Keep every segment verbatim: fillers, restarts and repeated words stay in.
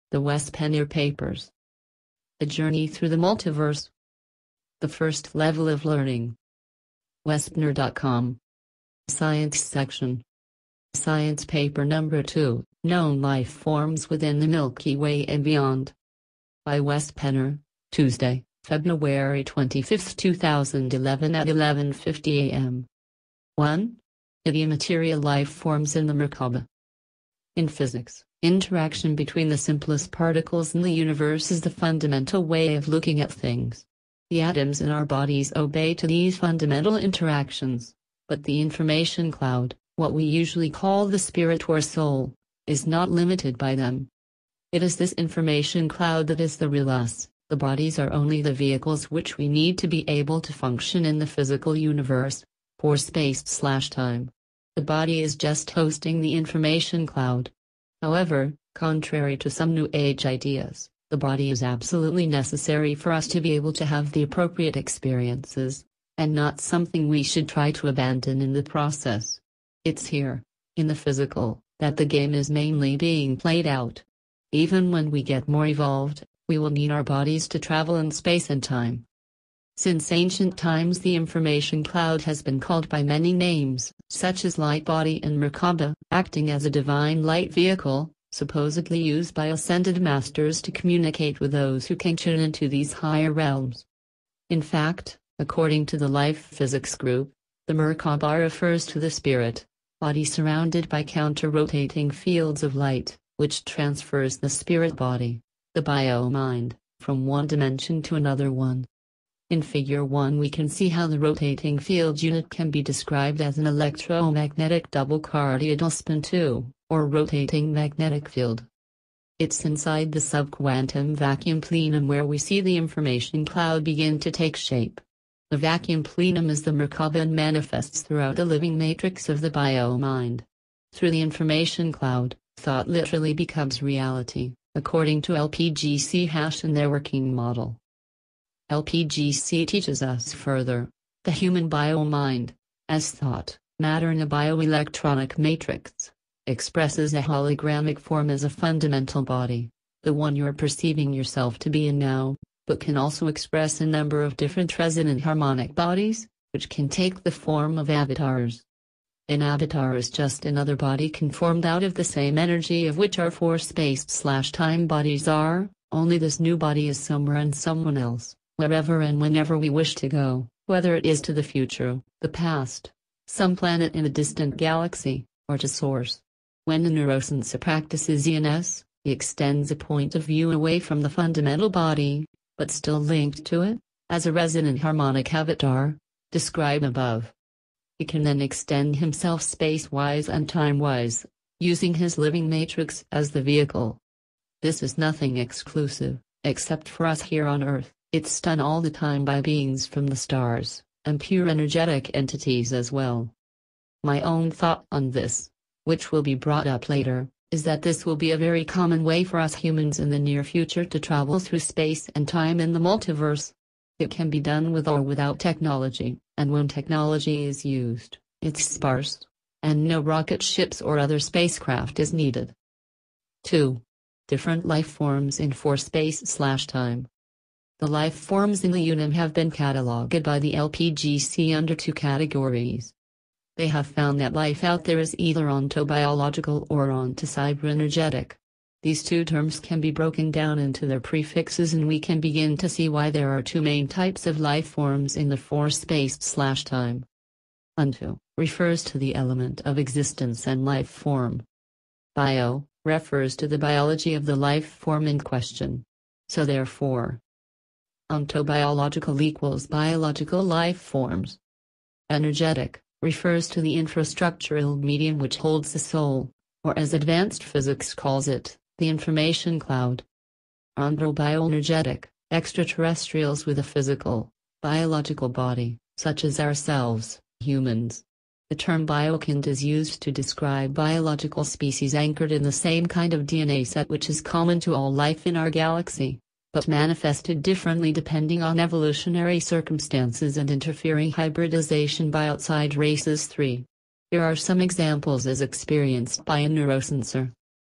The Wes Penner Papers. A Journey Through the Multiverse. The First Level of Learning. wes penner dot com. Science section. Science paper number two, Known Life Forms Within the Milky Way and Beyond. By Wes Penner, Tuesday, February twenty-fifth, two thousand eleven at eleven fifty a m one. Immaterial life forms in the Merkaba. In physics, interaction between the simplest particles in the universe is the fundamental way of looking at things. The atoms in our bodies obey to these fundamental interactions, but the information cloud, what we usually call the spirit or soul, is not limited by them. It is this information cloud that is the real us. The bodies are only the vehicles which we need to be able to function in the physical universe, for space-slash-time. The body is just hosting the information cloud. However, contrary to some New Age ideas, the body is absolutely necessary for us to be able to have the appropriate experiences, and not something we should try to abandon in the process. It's here, in the physical, that the game is mainly being played out. Even when we get more evolved, we will need our bodies to travel in space and time. Since ancient times, the information cloud has been called by many names, such as light body and Merkaba, acting as a divine light vehicle, supposedly used by ascended masters to communicate with those who can tune into these higher realms. In fact, according to the Life Physics Group, the Merkaba refers to the spirit body surrounded by counter-rotating fields of light, which transfers the spirit body, the bio-mind, from one dimension to another one. In Figure one we can see how the rotating field unit can be described as an electromagnetic double cardinal spin two, or rotating magnetic field. It's inside the subquantum vacuum plenum where we see the information cloud begin to take shape. The vacuum plenum is the Merkaba and manifests throughout the living matrix of the bio-mind. Through the information cloud, thought literally becomes reality, according to L P G C hash and their working model. L P G C teaches us further, the human bio-mind, as thought, matter in a bioelectronic matrix, expresses a hologramic form as a fundamental body, the one you're perceiving yourself to be in now, but can also express a number of different resonant harmonic bodies, which can take the form of avatars. An avatar is just another body conformed out of the same energy of which our four space-slash-time bodies are, only this new body is somewhere and someone else, wherever and whenever we wish to go, whether it is to the future, the past, some planet in a distant galaxy, or to source. When a neurosensor practices E N S, he extends a point of view away from the fundamental body, but still linked to it, as a resonant harmonic avatar, described above. He can then extend himself space-wise and time-wise, using his living matrix as the vehicle. This is nothing exclusive, except for us here on Earth. It's done all the time by beings from the stars, and pure energetic entities as well. My own thought on this, which will be brought up later, is that this will be a very common way for us humans in the near future to travel through space and time in the multiverse. It can be done with or without technology, and when technology is used, it's sparse, and no rocket ships or other spacecraft is needed. two. Different life forms in four space-slash-time. The life forms in the Unum have been catalogued by the L P G C under two categories. They have found that life out there is either ontobiological or ontocyberenergetic. These two terms can be broken down into their prefixes and we can begin to see why there are two main types of life forms in the four space-slash-time. Onto refers to the element of existence and life form. Bio refers to the biology of the life form in question. So therefore, ontobiological equals biological life forms. Energetic refers to the infrastructural medium which holds the soul, or as advanced physics calls it, the information cloud. Onto-bioenergetic, extraterrestrials with a physical, biological body, such as ourselves, humans. The term biokind is used to describe biological species anchored in the same kind of D N A set which is common to all life in our galaxy, but manifested differently depending on evolutionary circumstances and interfering hybridization by outside races. three. Here are some examples as experienced by a neurosensor.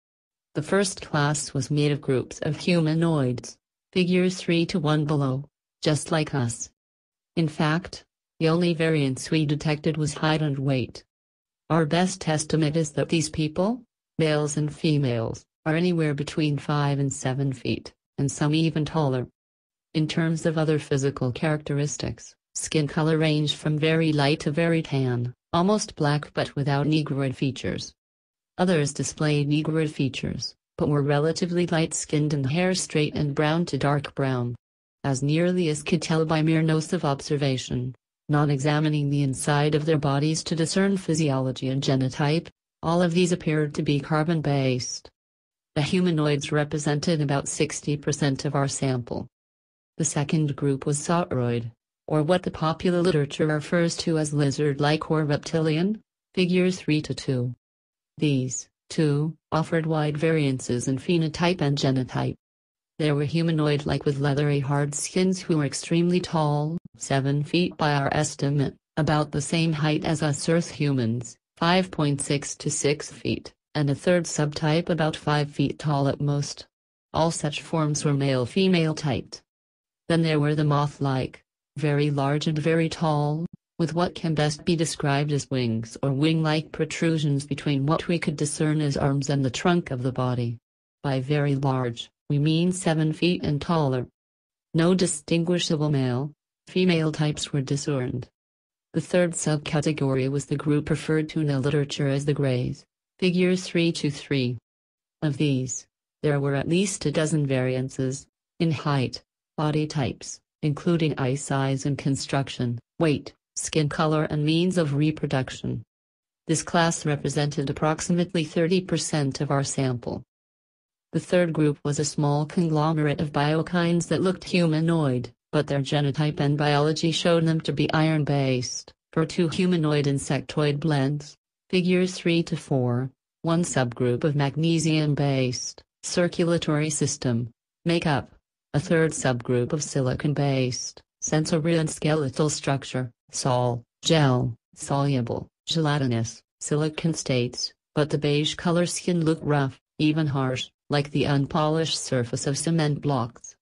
The first class was made of groups of humanoids, figures three to one below, just like us. In fact, the only variance we detected was height and weight. Our best estimate is that these people, males and females, are anywhere between five and seven feet, and some even taller. In terms of other physical characteristics, skin color ranged from very light to very tan, almost black but without negroid features. Others displayed negroid features, but were relatively light-skinned and hair straight and brown to dark brown. As nearly as could tell by mere nosive observation, not examining the inside of their bodies to discern physiology and genotype, all of these appeared to be carbon-based. The humanoids represented about sixty percent of our sample. The second group was sauroid, or what the popular literature refers to as lizard-like or reptilian, figures three to two. These, too, offered wide variances in phenotype and genotype. There were humanoid-like with leathery hard skins who were extremely tall, seven feet by our estimate, about the same height as us Earth humans, five point six to six feet, and a third subtype about five feet tall at most. All such forms were male-female typed. Then there were the moth-like, very large and very tall, with what can best be described as wings or wing-like protrusions between what we could discern as arms and the trunk of the body. By very large, we mean seven feet and taller. No distinguishable male, female types were discerned. The third subcategory was the group referred to in the literature as the Greys, figures three to three. Of these, there were at least a dozen variances, in height, body types, including eye size and construction, weight, skin color and means of reproduction. This class represented approximately thirty percent of our sample. The third group was a small conglomerate of biokines that looked humanoid, but their genotype and biology showed them to be iron-based, for two humanoid-insectoid blends, figures three to four, one subgroup of magnesium-based, circulatory system, makeup, a third subgroup of silicon-based, sensory and skeletal structure, sol, gel, soluble, gelatinous, silicon states, but the beige color skin looked rough, even harsh, like the unpolished surface of cement blocks.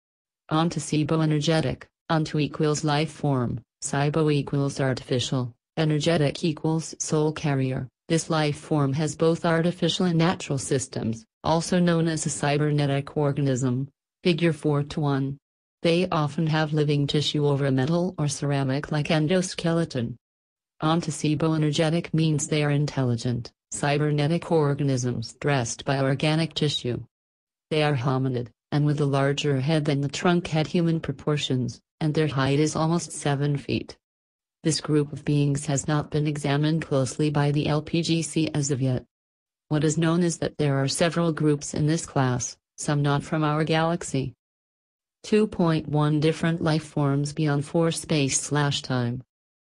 On to SIBO-energetic, onto equals life form, SIBO equals artificial, energetic equals soul carrier. This life form has both artificial and natural systems, also known as a cybernetic organism, figure four to one. They often have living tissue over a metal or ceramic-like endoskeleton. On to SIBO-energetic means they are intelligent, cybernetic organisms dressed by organic tissue. They are hominid, and with a larger head than the trunk had human proportions, and their height is almost seven feet. This group of beings has not been examined closely by the L P G C as of yet. What is known is that there are several groups in this class, some not from our galaxy. two point one different life forms beyond four space-time.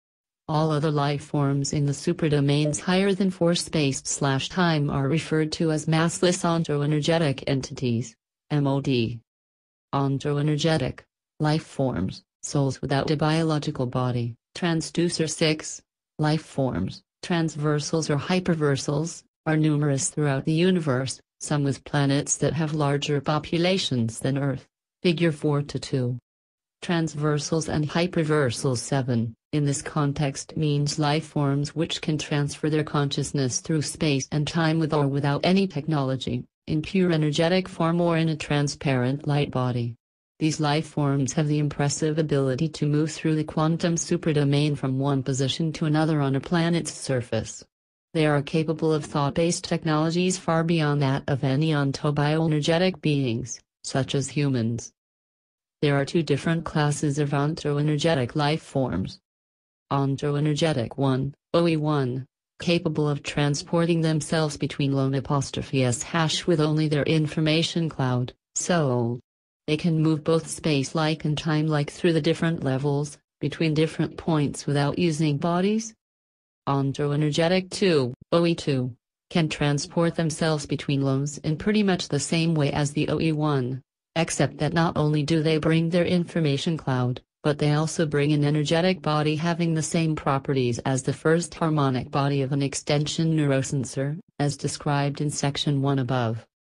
All other life forms in the superdomains higher than four space-time are referred to as massless ontoenergetic entities, M O D. Ontoenergetic life forms, souls without a biological body, transducer six, life forms, transversals or hyperversals, are numerous throughout the universe, some with planets that have larger populations than Earth, figure four to two. Transversals and hyperversals seven, in this context means life forms which can transfer their consciousness through space and time with or without any technology, in pure energetic form or in a transparent light body. These life forms have the impressive ability to move through the quantum superdomain from one position to another on a planet's surface. They are capable of thought-based technologies far beyond that of any ontobioenergetic beings, such as humans. There are two different classes of ontoenergetic life forms. Ontoenergetic one, O E one, capable of transporting themselves between lone apostrophe s hash with only their information cloud, soul. They can move both space-like and time-like through the different levels, between different points without using bodies. Ontoenergetic two, O E two, can transport themselves between lones in pretty much the same way as the O E one, except that not only do they bring their information cloud, but they also bring an energetic body having the same properties as the first harmonic body of an extension neurosensor, as described in section one above.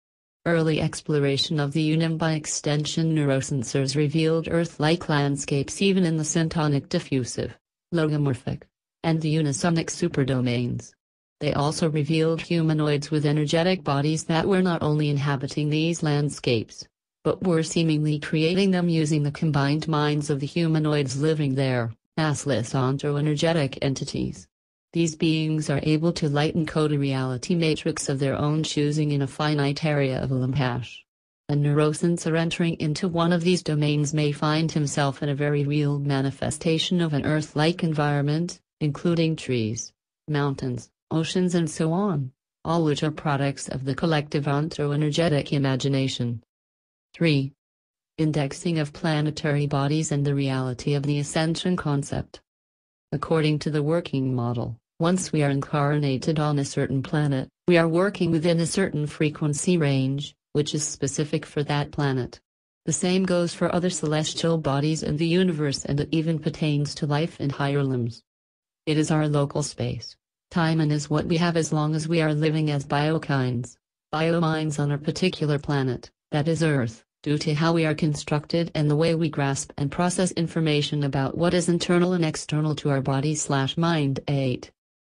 Early exploration of the Unum by extension neurosensors revealed Earth-like landscapes even in the syntonic diffusive, logomorphic, and the unisonic superdomains. They also revealed humanoids with energetic bodies that were not only inhabiting these landscapes, but were seemingly creating them using the combined minds of the humanoids living there, massless onto-energetic entities. These beings are able to light and code a reality matrix of their own choosing in a finite area of Lampash. A neurosensor entering into one of these domains may find himself in a very real manifestation of an Earth-like environment, including trees, mountains, oceans and so on, all which are products of the collective onto-energetic imagination. three. Indexing of planetary bodies and the reality of the ascension concept. According to the working model, once we are incarnated on a certain planet, we are working within a certain frequency range, which is specific for that planet. The same goes for other celestial bodies in the universe, and it even pertains to life in higher limbs. It is our local space, time, and is what we have as long as we are living as biokinds, biominds on a particular planet, that is Earth, due to how we are constructed and the way we grasp and process information about what is internal and external to our body slash mind. eight.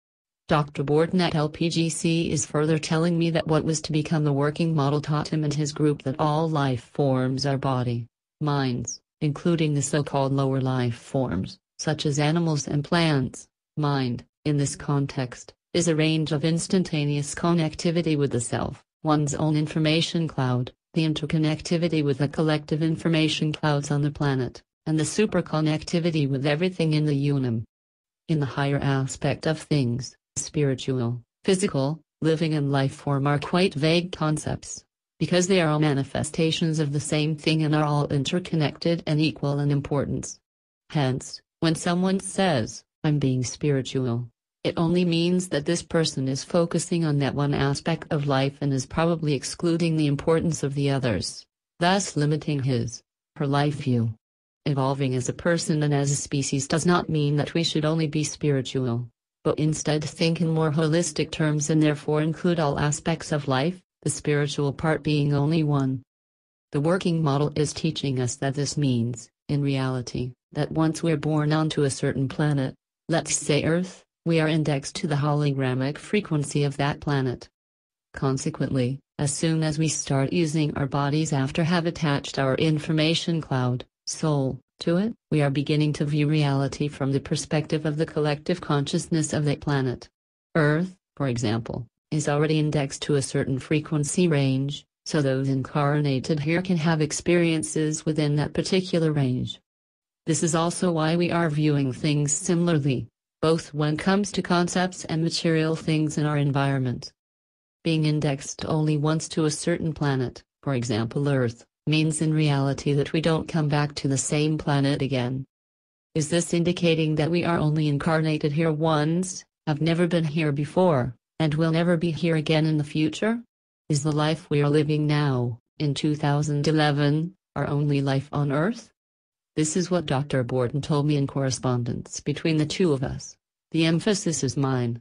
Doctor Borton at L P G C is further telling me that what was to become the working model taught him and his group that all life forms are body, minds, including the so-called lower life forms, such as animals and plants. Mind, in this context, is a range of instantaneous connectivity with the self, one's own information cloud, the interconnectivity with the collective information clouds on the planet, and the superconnectivity with everything in the unum. In the higher aspect of things, spiritual, physical, living and life form are quite vague concepts, because they are all manifestations of the same thing and are all interconnected and equal in importance. Hence, when someone says, "I'm being spiritual," it only means that this person is focusing on that one aspect of life and is probably excluding the importance of the others, thus limiting his, her life view. Evolving as a person and as a species does not mean that we should only be spiritual, but instead think in more holistic terms and therefore include all aspects of life, the spiritual part being only one. The working model is teaching us that this means, in reality, that once we're born onto a certain planet, let's say Earth, we are indexed to the hologramic frequency of that planet. Consequently, as soon as we start using our bodies after have attached our information cloud, soul, to it, we are beginning to view reality from the perspective of the collective consciousness of that planet. Earth, for example, is already indexed to a certain frequency range, so those incarnated here can have experiences within that particular range. This is also why we are viewing things similarly, both when it comes to concepts and material things in our environment. Being indexed only once to a certain planet, for example Earth, means in reality that we don't come back to the same planet again. Is this indicating that we are only incarnated here once, have never been here before, and will never be here again in the future? Is the life we are living now, in two thousand eleven, our only life on Earth? This is what Doctor Borton told me in correspondence between the two of us. The emphasis is mine.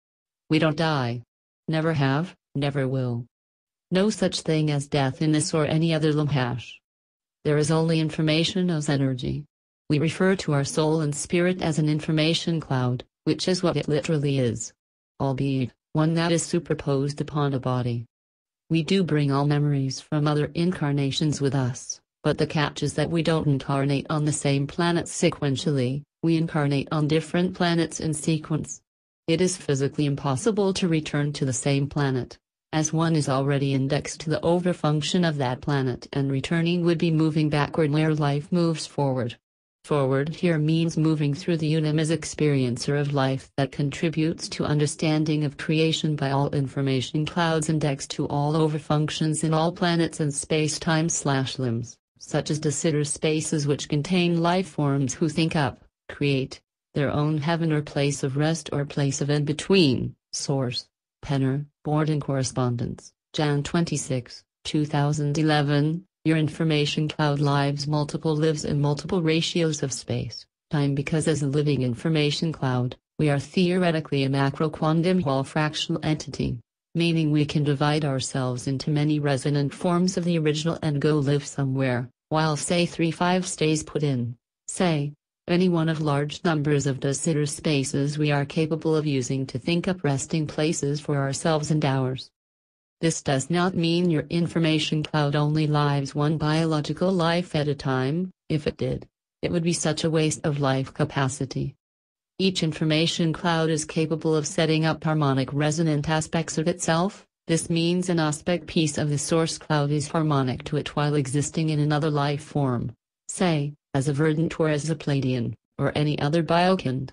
We don't die. Never have, never will. No such thing as death in this or any other Lampash. There is only information as energy. We refer to our soul and spirit as an information cloud, which is what it literally is. Albeit, one that is superposed upon a body. We do bring all memories from other incarnations with us, but the catch is that we don't incarnate on the same planet sequentially, we incarnate on different planets in sequence. It is physically impossible to return to the same planet, as one is already indexed to the overfunction of that planet, and returning would be moving backward where life moves forward. Forward here means moving through the unum as experiencer of life that contributes to understanding of creation by all information clouds indexed to all overfunctions in all planets and space-time slash limbs, such as de Sitter spaces which contain life forms who think up, create, their own heaven or place of rest or place of in-between. Source: Penner, Borton Correspondence, January twenty-sixth, two thousand eleven. Your information cloud lives multiple lives in multiple ratios of space, time, because as a living information cloud, we are theoretically a macro quantum Hall fractional entity. meaning we can divide ourselves into many resonant forms of the original and go live somewhere, while say three five stays put in, say, any one of large numbers of de-Sitter spaces we are capable of using to think up resting places for ourselves and ours. This does not mean your information cloud only lives one biological life at a time. If it did, it would be such a waste of life capacity. Each information cloud is capable of setting up harmonic resonant aspects of itself. This means an aspect piece of the source cloud is harmonic to it while existing in another life form, say, as a verdant or as a Pleiadian, or any other biokind.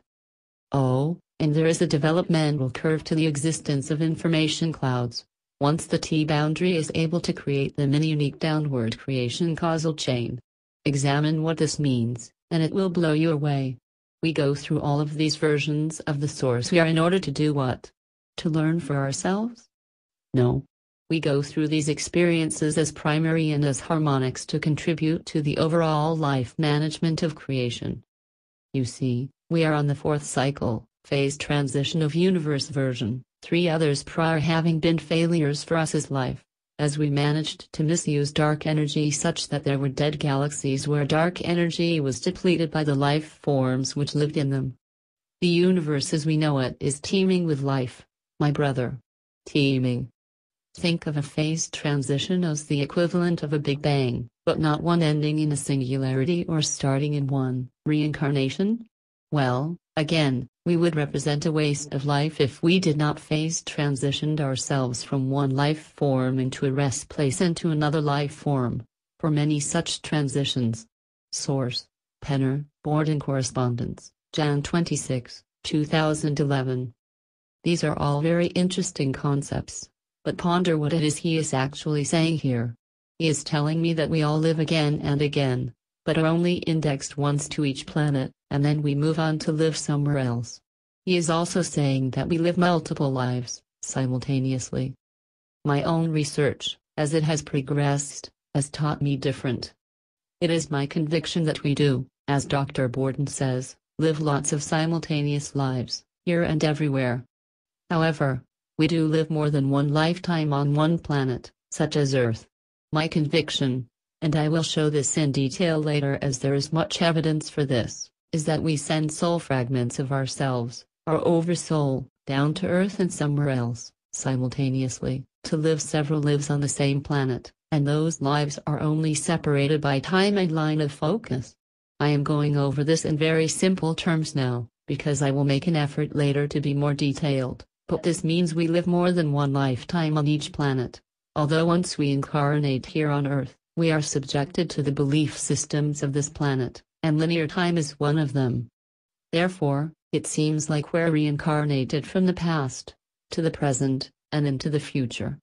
Oh, and there is a developmental curve to the existence of information clouds. Once the T-boundary is able to create them in a unique downward creation causal chain. Examine what this means, and it will blow you away. We go through all of these versions of the source we are in order to do what? To learn for ourselves? No. We go through these experiences as primary and as harmonics to contribute to the overall life management of creation. You see, we are on the fourth cycle, phase transition of universe version, three others prior having been failures for us as life, as we managed to misuse dark energy such that there were dead galaxies where dark energy was depleted by the life forms which lived in them. The universe as we know it is teeming with life, my brother. Teeming. Think of a phase transition as the equivalent of a Big Bang, but not one ending in a singularity or starting in one reincarnation? Well, again, we would represent a waste of life if we did not phase transitioned ourselves from one life form into a rest place into another life form, for many such transitions. Source: Penner, Board and Correspondence, January twenty-sixth, two thousand eleven. These are all very interesting concepts. But ponder what it is he is actually saying here. He is telling me that we all live again and again, but are only indexed once to each planet, and then we move on to live somewhere else. He is also saying that we live multiple lives, simultaneously. My own research, as it has progressed, has taught me different. It is my conviction that we do, as Doctor Borden says, live lots of simultaneous lives, here and everywhere. However, we do live more than one lifetime on one planet, such as Earth. My conviction, and I will show this in detail later as there is much evidence for this, is that we send soul fragments of ourselves, our oversoul, down to Earth and somewhere else, simultaneously, to live several lives on the same planet, and those lives are only separated by time and line of focus. I am going over this in very simple terms now, because I will make an effort later to be more detailed. But this means we live more than one lifetime on each planet. Although once we incarnate here on Earth, we are subjected to the belief systems of this planet, and linear time is one of them. Therefore, it seems like we're reincarnated from the past, to the present, and into the future.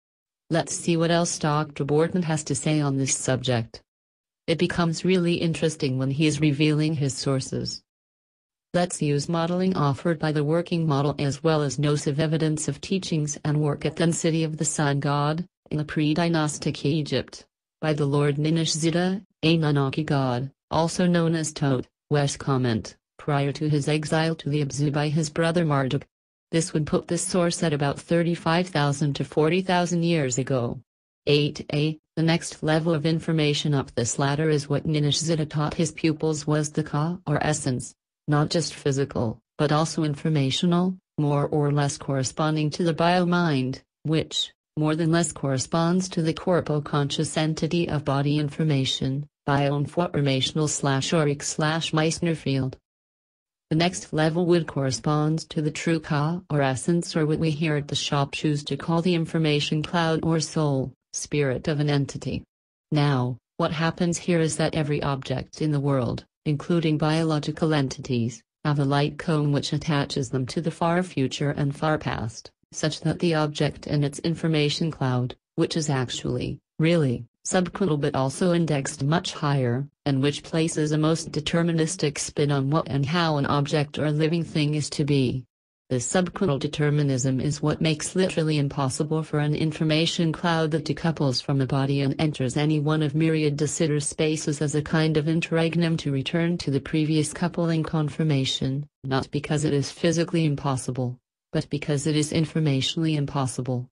Let's see what else Doctor Borden has to say on this subject. It becomes really interesting when he is revealing his sources. Let's use modeling offered by the working model as well as nocive evidence of teachings and work at the City of the Sun God, in the pre-dynastic Egypt, by the Lord Ninishzida, a Anunnaki god, also known as Tot, West comment, prior to his exile to the Abzu by his brother Marduk. This would put this source at about thirty-five thousand to forty thousand years ago. eight A. The next level of information up this ladder is what Ninishzida taught his pupils was the Ka or essence. Not just physical, but also informational, more or less corresponding to the bio-mind, which, more than less corresponds to the corpo-conscious entity of body information, bioinformational slash auric slash Meissner field. The next level would correspond to the true Ka or essence, or what we here at the shop choose to call the information cloud or soul, spirit of an entity. Now, what happens here is that every object in the world, including biological entities, have a light cone which attaches them to the far future and far past, such that the object and its information cloud, which is actually, really, subquintal but also indexed much higher, and which places a most deterministic spin on what and how an object or living thing is to be. This subquintal determinism is what makes literally impossible for an information cloud that decouples from a body and enters any one of myriad de Sitter spaces as a kind of interregnum to return to the previous coupling conformation, not because it is physically impossible, but because it is informationally impossible.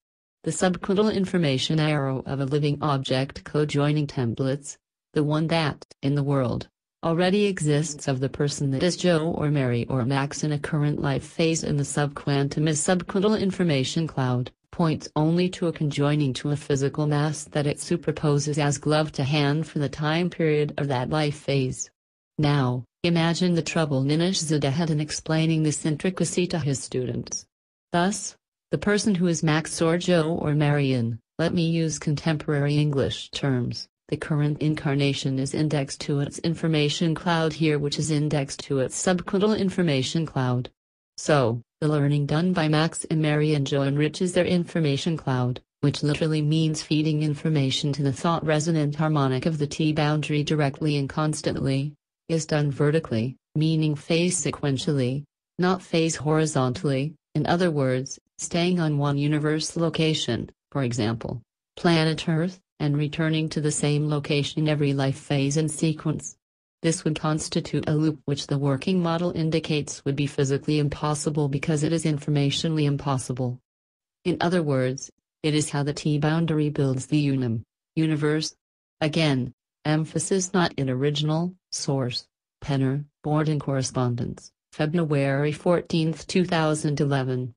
the subquintal information arrow of a living object co-joining templates, the one that, in the world, already exists of the person that is Joe or Mary or Max in a current life phase in the subquantum is subquintal information cloud, points only to a conjoining to a physical mass that it superposes as glove to hand for the time period of that life phase. Now, imagine the trouble Ninish Zada had in explaining this intricacy to his students. Thus, the person who is Max or Joe or Marion, let me use contemporary English terms, the current incarnation is indexed to its information cloud here which is indexed to its subquintal information cloud. So, the learning done by Max and Mary and Joe enriches their information cloud, which literally means feeding information to the thought-resonant harmonic of the T-boundary directly and constantly, is done vertically, meaning phase sequentially, not phase horizontally, in other words, staying on one universe location, for example, planet Earth, and returning to the same location every life phase and sequence. This would constitute a loop which the working model indicates would be physically impossible because it is informationally impossible. In other words, it is how the T-boundary builds the unum, universe. Again, emphasis not in original, source, Penner, Borden Correspondence, February fourteenth two thousand eleven.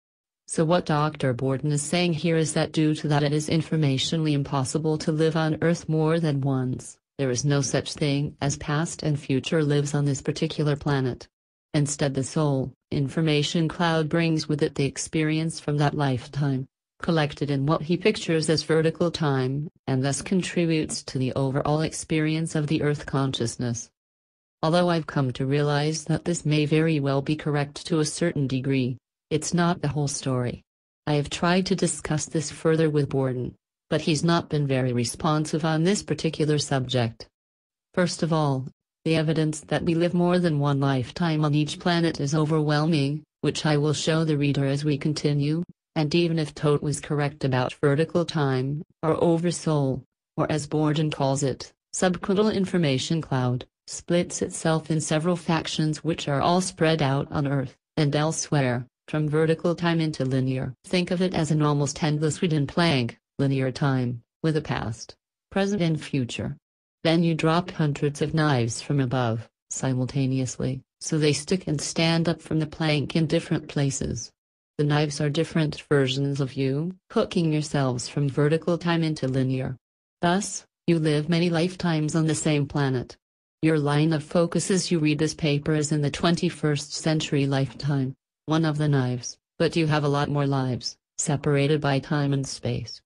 So what Doctor Borden is saying here is that due to that it is informationally impossible to live on Earth more than once, there is no such thing as past and future lives on this particular planet. Instead the soul, information cloud brings with it the experience from that lifetime, collected in what he pictures as vertical time, and thus contributes to the overall experience of the Earth consciousness. Although I've come to realize that this may very well be correct to a certain degree, it's not the whole story. I have tried to discuss this further with Borden, but he's not been very responsive on this particular subject. First of all, the evidence that we live more than one lifetime on each planet is overwhelming, which I will show the reader as we continue, and even if Todt was correct about vertical time, or oversoul, or as Borden calls it, subquintal information cloud, splits itself in several factions which are all spread out on Earth, and elsewhere, from vertical time into linear. Think of it as an almost endless Whedon plank, linear time, with a past, present and future. Then you drop hundreds of knives from above, simultaneously, so they stick and stand up from the plank in different places. The knives are different versions of you, hooking yourselves from vertical time into linear. Thus, you live many lifetimes on the same planet. Your line of focus as you read this paper is in the twenty-first century lifetime, one of the knives, but you have a lot more lives, separated by time and space.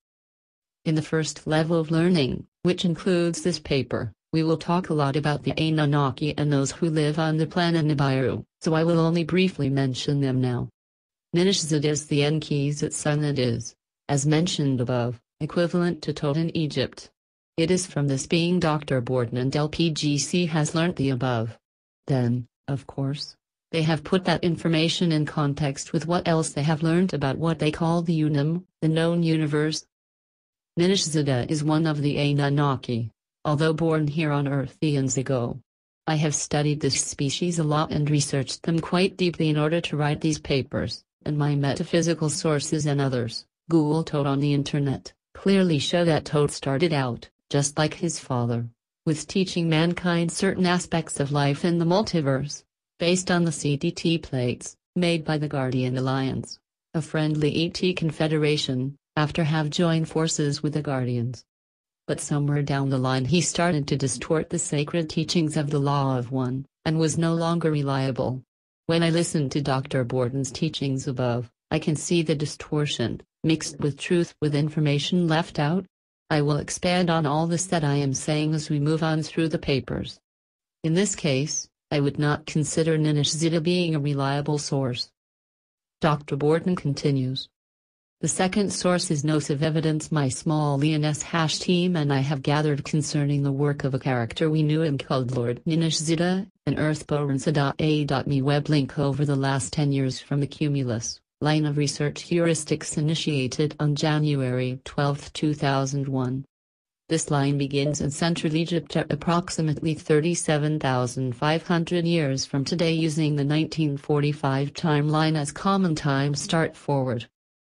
In the first level of learning, which includes this paper, we will talk a lot about the Anunnaki and those who live on the planet Nibiru, so I will only briefly mention them now. Ninish Zada is the Enki's son and is, as mentioned above, equivalent to Todt in Egypt. It is from this being Doctor Borden and L P G C has learnt the above. Then, of course, they have put that information in context with what else they have learnt about what they call the unum, the known universe. Ninish Zada is one of the Anunnaki, although born here on Earth eons ago. I have studied this species a lot and researched them quite deeply in order to write these papers, and my metaphysical sources and others, Google Todt on the internet, clearly show that Todt started out, just like his father, with teaching mankind certain aspects of life in the multiverse, based on the C D T plates, made by the Guardian Alliance, a friendly E T confederation, after have joined forces with the Guardians. But somewhere down the line he started to distort the sacred teachings of the Law of One, and was no longer reliable. When I listened to Doctor Borden's teachings above, I can see the distortion, mixed with truth with information left out. I will expand on all this that I am saying as we move on through the papers. In this case, I would not consider Ninish Zada being a reliable source. Doctor Borden continues. The second source is Nosive evidence my small Leoness hash team and I have gathered concerning the work of a character we knew him called Lord Ninish Zada, an Earthborn Zada.a.me web link over the last ten years from the Cumulus line of research heuristics initiated on January twelfth two thousand one. This line begins in Central Egypt at approximately thirty-seven thousand five hundred years from today using the nineteen forty-five timeline as common time start forward.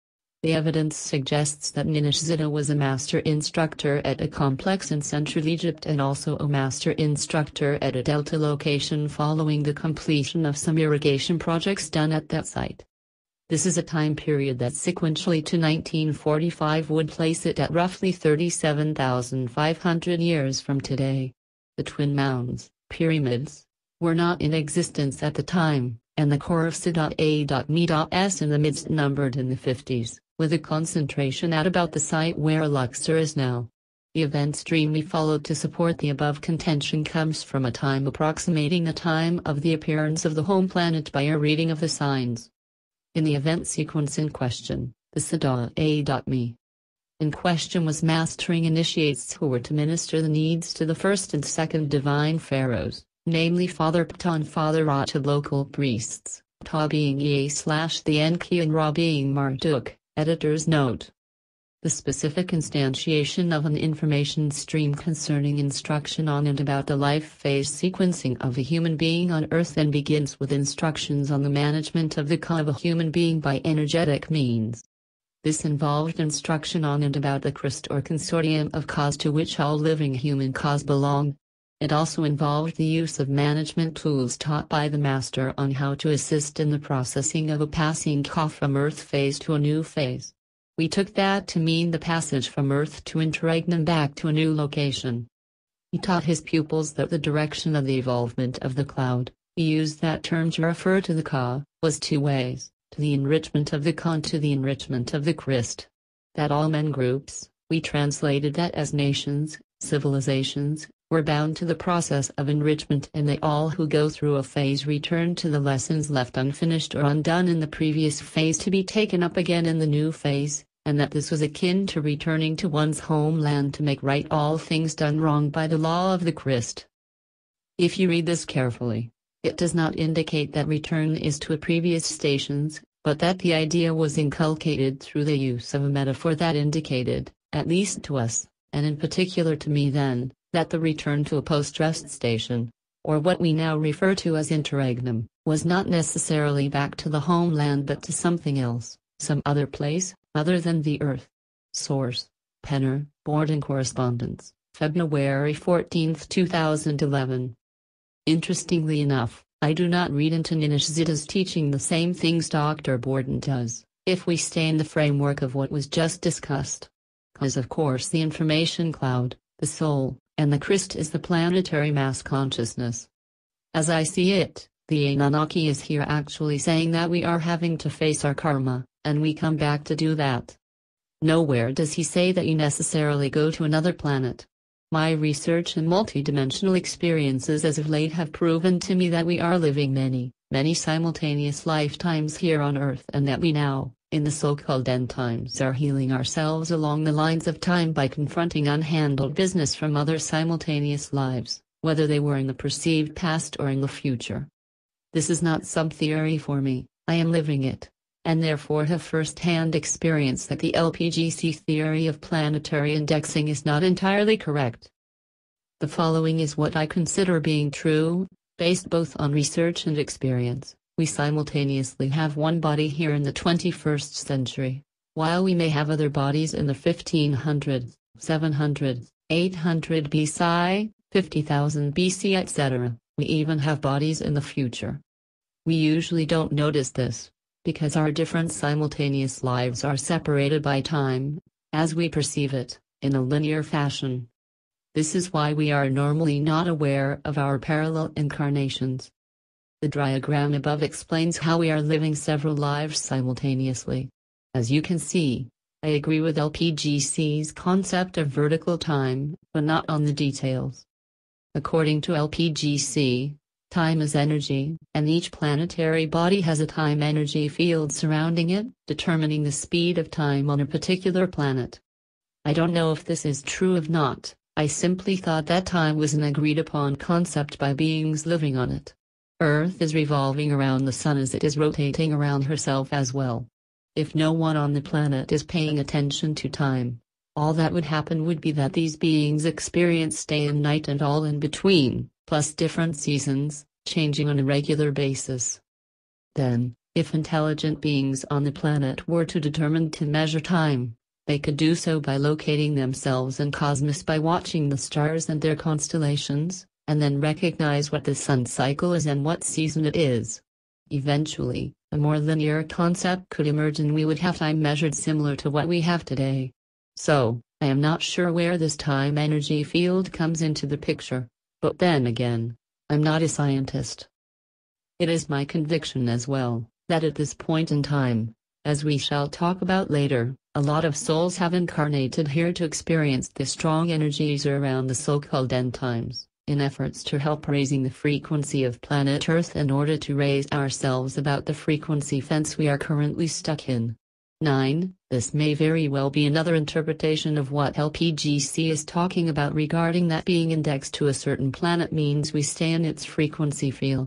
The evidence suggests that Ninishzida was a master instructor at a complex in Central Egypt and also a master instructor at a delta location following the completion of some irrigation projects done at that site. This is a time period that sequentially to nineteen forty-five would place it at roughly thirty-seven thousand five hundred years from today. The twin mounds, pyramids, were not in existence at the time, and the core of S in the midst numbered in the fifties, with a concentration at about the site where Luxor is now. The event stream we followed to support the above contention comes from a time approximating the time of the appearance of the home planet by a reading of the signs. In the event sequence in question, the Sada-A.Me in question was mastering initiates who were to minister the needs to the first and second divine pharaohs, namely Father Ptah and Father Ra, to local priests, Ptah being Ea slash the Enki and Ra being Marduk. Editor's note. The specific instantiation of an information stream concerning instruction on and about the life phase sequencing of a human being on Earth then begins with instructions on the management of the Ka of a human being by energetic means. This involved instruction on and about the Christ or consortium of Kas to which all living human Kas belong. It also involved the use of management tools taught by the master on how to assist in the processing of a passing Ka from Earth phase to a new phase. We took that to mean the passage from Earth to interregnum back to a new location. He taught his pupils that the direction of the evolvement of the cloud, he used that term to refer to the Ka, was two ways, to the enrichment of the Ka and to the enrichment of the Christ. That all men groups, we translated that as nations, civilizations, were bound to the process of enrichment, and they all who go through a phase return to the lessons left unfinished or undone in the previous phase to be taken up again in the new phase, and that this was akin to returning to one's homeland to make right all things done wrong by the law of the Christ. If you read this carefully, it does not indicate that return is to a previous stations, but that the idea was inculcated through the use of a metaphor that indicated, at least to us, and in particular to me then, that the return to a post-rest station, or what we now refer to as interregnum, was not necessarily back to the homeland but to something else, some other place, other than the Earth. Source: Penner, Board and Correspondence, February fourteenth two thousand eleven. Interestingly enough, I do not read into Ninishzida's teaching the same things Doctor Borden does, if we stay in the framework of what was just discussed. Cause of course the information cloud, the soul, and the Christ is the planetary mass consciousness. As I see it, the Anunnaki is here actually saying that we are having to face our karma, and we come back to do that. Nowhere does he say that you necessarily go to another planet. My research and multidimensional experiences as of late have proven to me that we are living many, many simultaneous lifetimes here on Earth, and that we now, in the so-called end times, are healing ourselves along the lines of time by confronting unhandled business from other simultaneous lives, whether they were in the perceived past or in the future. This is not some theory for me, I am living it, and therefore have first-hand experience that the L P G C theory of planetary indexing is not entirely correct. The following is what I consider being true, based both on research and experience. We simultaneously have one body here in the twenty-first century, while we may have other bodies in the fifteen hundreds, seven hundreds, eight hundred B C I, fifty thousand B C, et cetera. We even have bodies in the future. We usually don't notice this, because our different simultaneous lives are separated by time, as we perceive it, in a linear fashion. This is why we are normally not aware of our parallel incarnations. The diagram above explains how we are living several lives simultaneously. As you can see, I agree with L P G C's concept of vertical time, but not on the details. According to L P G C, time is energy, and each planetary body has a time-energy field surrounding it, determining the speed of time on a particular planet. I don't know if this is true or not, I simply thought that time was an agreed-upon concept by beings living on it. Earth is revolving around the sun as it is rotating around herself as well. If no one on the planet is paying attention to time, all that would happen would be that these beings experience day and night and all in between, plus different seasons, changing on a regular basis. Then, If intelligent beings on the planet were to determine to measure time, they could do so by locating themselves in cosmos by watching the stars and their constellations, and then recognize what the sun cycle is and what season it is. Eventually, a more linear concept could emerge and we would have time measured similar to what we have today. So, I am not sure where this time energy field comes into the picture, but then again, I'm not a scientist. It is my conviction as well, that at this point in time, as we shall talk about later, a lot of souls have incarnated here to experience the strong energies around the so-called end times, in efforts to help raising the frequency of planet Earth in order to raise ourselves about the frequency fence we are currently stuck in. nine. This may very well be another interpretation of what L P G C is talking about regarding that being indexed to a certain planet means we stay in its frequency field.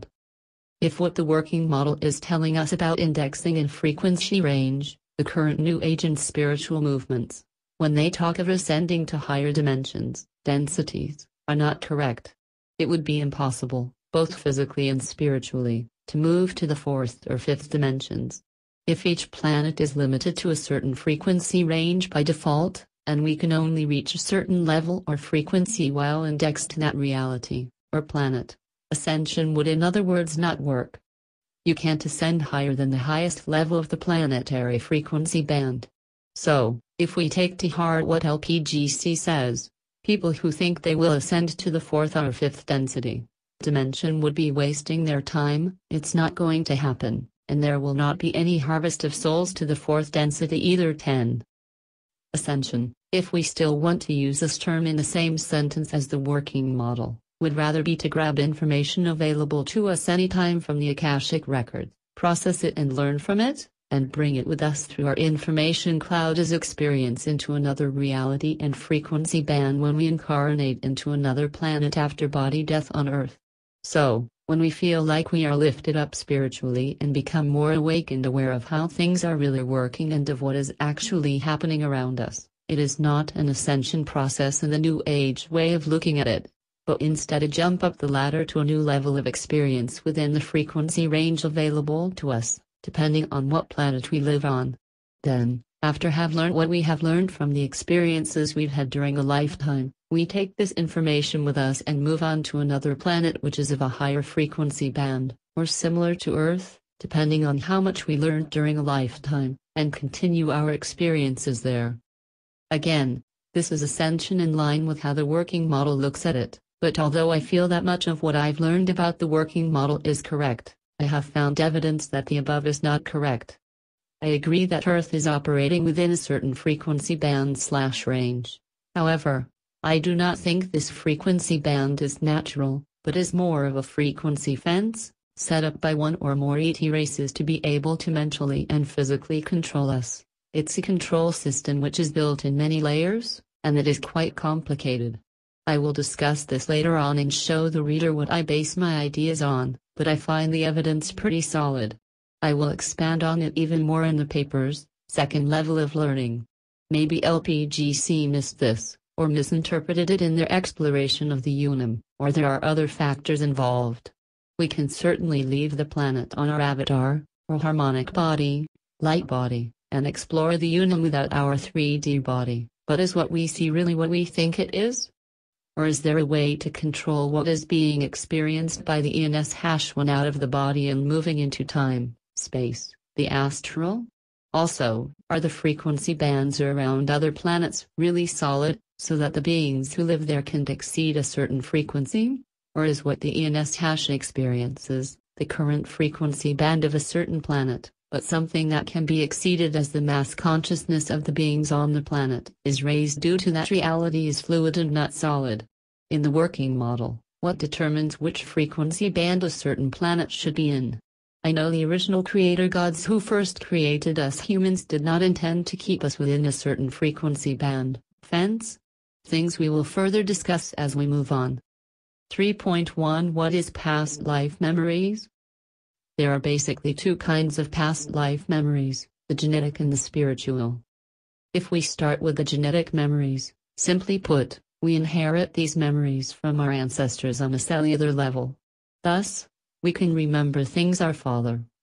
If what the working model is telling us about indexing in frequency range, the current New Age and spiritual movements, when they talk of ascending to higher dimensions, densities, are not correct. It would be impossible, both physically and spiritually, to move to the fourth or fifth dimensions. If each planet is limited to a certain frequency range by default, and we can only reach a certain level or frequency while indexed to that reality, or planet, ascension would in other words not work. You can't ascend higher than the highest level of the planetary frequency band. So, if we take to heart what L P G C says, people who think they will ascend to the fourth or fifth density dimension would be wasting their time. It's not going to happen, and there will not be any harvest of souls to the fourth density either. ten. Ascension, if we still want to use this term in the same sentence as the working model, would rather be to grab information available to us anytime from the Akashic record, process it and learn from it, and bring it with us through our information cloud as experience into another reality and frequency band when we incarnate into another planet after body death on Earth. So, when we feel like we are lifted up spiritually and become more awake and aware of how things are really working and of what is actually happening around us, it is not an ascension process in the New Age way of looking at it, but instead a jump up the ladder to a new level of experience within the frequency range available to us, depending on what planet we live on. Then, after have learned what we have learned from the experiences we've had during a lifetime, we take this information with us and move on to another planet which is of a higher frequency band, or similar to Earth, depending on how much we learned during a lifetime, and continue our experiences there. Again, this is ascension in line with how the working model looks at it. But although I feel that much of what I've learned about the working model is correct, I have found evidence that the above is not correct. I agree that Earth is operating within a certain frequency band slash range. However, I do not think this frequency band is natural, but is more of a frequency fence, set up by one or more E T races to be able to mentally and physically control us. It's a control system which is built in many layers, and it is quite complicated. I will discuss this later on and show the reader what I base my ideas on, but I find the evidence pretty solid. I will expand on it even more in the paper's second level of learning. Maybe L P G C missed this, or misinterpreted it in their exploration of the UNIM, or there are other factors involved. We can certainly leave the planet on our avatar, or harmonic body, light body, and explore the UNIM without our three D body, but is what we see really what we think it is? Or is there a way to control what is being experienced by the E N S one out of the body and moving into time, space, the astral? Also, are the frequency bands around other planets really solid, so that the beings who live there can exceed a certain frequency? Or is what the E N S experiences, the current frequency band of a certain planet, but something that can be exceeded as the mass consciousness of the beings on the planet is raised due to that reality is fluid and not solid? In the working model, what determines which frequency band a certain planet should be in? I know the original creator gods who first created us humans did not intend to keep us within a certain frequency band, fence? Things we will further discuss as we move on. three point one What is past life memories? There are basically two kinds of past life memories, the genetic and the spiritual. If we start with the genetic memories, simply put, we inherit these memories from our ancestors on a cellular level. Thus, we can remember things our father,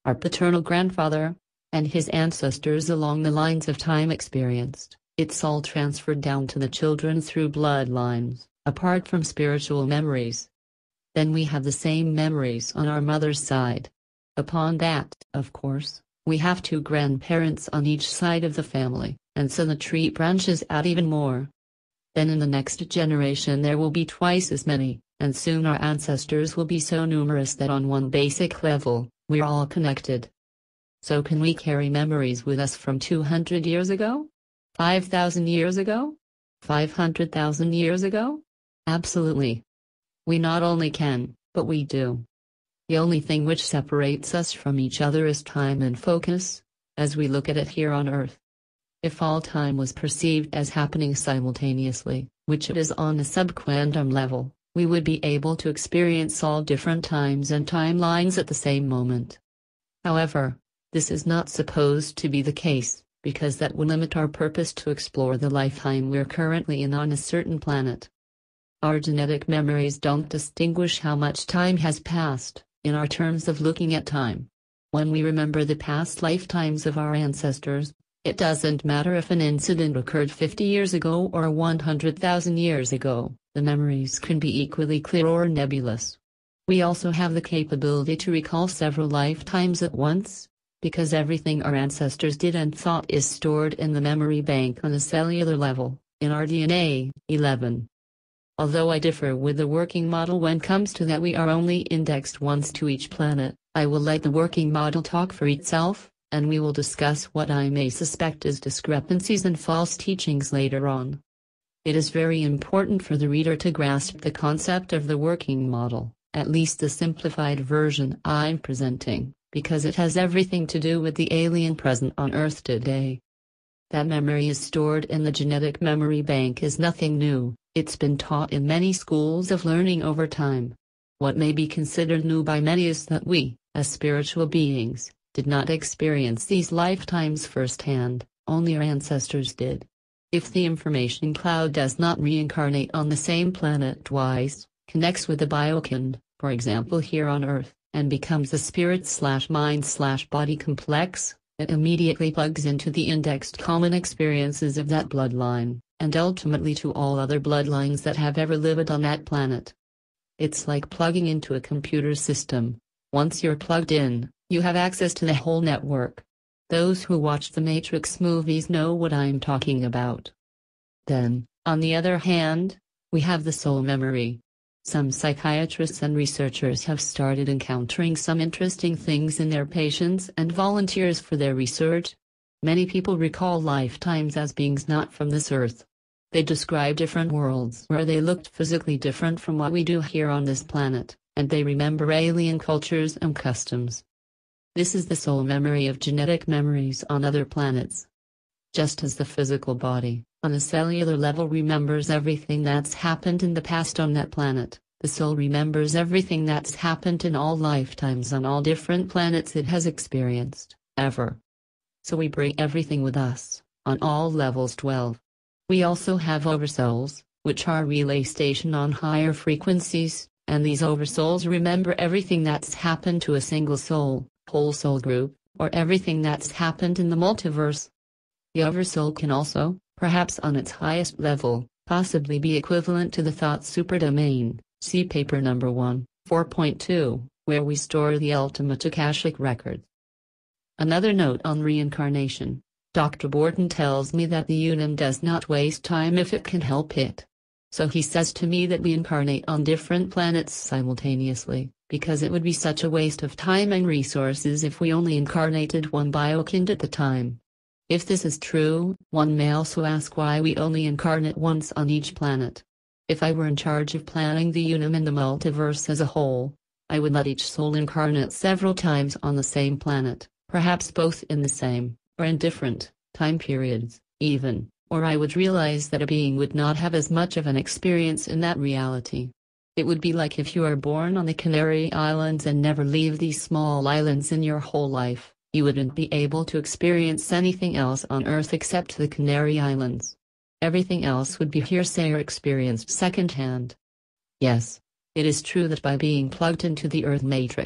our paternal grandfather, and his ancestors along the lines of time experienced. It's all transferred down to the children through bloodlines, apart from spiritual memories. Then we have the same memories on our mother's side. Upon that, of course, we have two grandparents on each side of the family, and so the tree branches out even more. Then in the next generation there will be twice as many, and soon our ancestors will be so numerous that on one basic level, we're all connected. So can we carry memories with us from two hundred years ago? five thousand years ago? five hundred thousand years ago? Absolutely. We not only can, but we do. The only thing which separates us from each other is time and focus, as we look at it here on Earth. If all time was perceived as happening simultaneously, which it is on a subquantum level, we would be able to experience all different times and timelines at the same moment. However, this is not supposed to be the case, because that would limit our purpose to explore the lifetime we're currently in on a certain planet. Our genetic memories don't distinguish how much time has passed, in our terms of looking at time. When we remember the past lifetimes of our ancestors, it doesn't matter if an incident occurred fifty years ago or one hundred thousand years ago, the memories can be equally clear or nebulous. We also have the capability to recall several lifetimes at once, because everything our ancestors did and thought is stored in the memory bank on a cellular level, in our D N A. eleven. Although I differ with the working model when comes to that we are only indexed once to each planet, I will let the working model talk for itself, and we will discuss what I may suspect is discrepancies and false teachings later on. It is very important for the reader to grasp the concept of the working model, at least the simplified version I'm presenting, because it has everything to do with the alien present on Earth today. That memory is stored in the genetic memory bank is nothing new. It's been taught in many schools of learning over time. What may be considered new by many is that we, as spiritual beings, did not experience these lifetimes firsthand, only our ancestors did. If the information cloud does not reincarnate on the same planet twice, connects with the biokind, for example here on Earth, and becomes a spirit-slash-mind-slash-body complex, it immediately plugs into the indexed common experiences of that bloodline, and ultimately to all other bloodlines that have ever lived on that planet. It's like plugging into a computer system. Once you're plugged in, you have access to the whole network. Those who watch the Matrix movies know what I'm talking about. Then, on the other hand, we have the soul memory. Some psychiatrists and researchers have started encountering some interesting things in their patients and volunteers for their research. Many people recall lifetimes as beings not from this earth. They describe different worlds where they looked physically different from what we do here on this planet, and they remember alien cultures and customs. This is the soul memory of genetic memories on other planets. Just as the physical body, on a cellular level, remembers everything that's happened in the past on that planet, the soul remembers everything that's happened in all lifetimes on all different planets it has experienced, ever. So we bring everything with us, on all levels twelve. We also have oversouls, which are relay station on higher frequencies, and these oversouls remember everything that's happened to a single soul, whole soul group, or everything that's happened in the multiverse. The oversoul can also, perhaps on its highest level, possibly be equivalent to the thought superdomain, see paper number one, four point two, where we store the ultimate Akashic records. Another note on reincarnation. Doctor Borton tells me that the Unum does not waste time if it can help it. So he says to me that we incarnate on different planets simultaneously, because it would be such a waste of time and resources if we only incarnated one biokind at the time. If this is true, one may also ask why we only incarnate once on each planet. If I were in charge of planning the Unum and the multiverse as a whole, I would let each soul incarnate several times on the same planet, perhaps both in the same, or in different, time periods, even, or I would realize that a being would not have as much of an experience in that reality. It would be like if you are born on the Canary Islands and never leave these small islands in your whole life, you wouldn't be able to experience anything else on Earth except the Canary Islands. Everything else would be hearsay or experienced secondhand. Yes, it is true that by being plugged into the Earth matrix,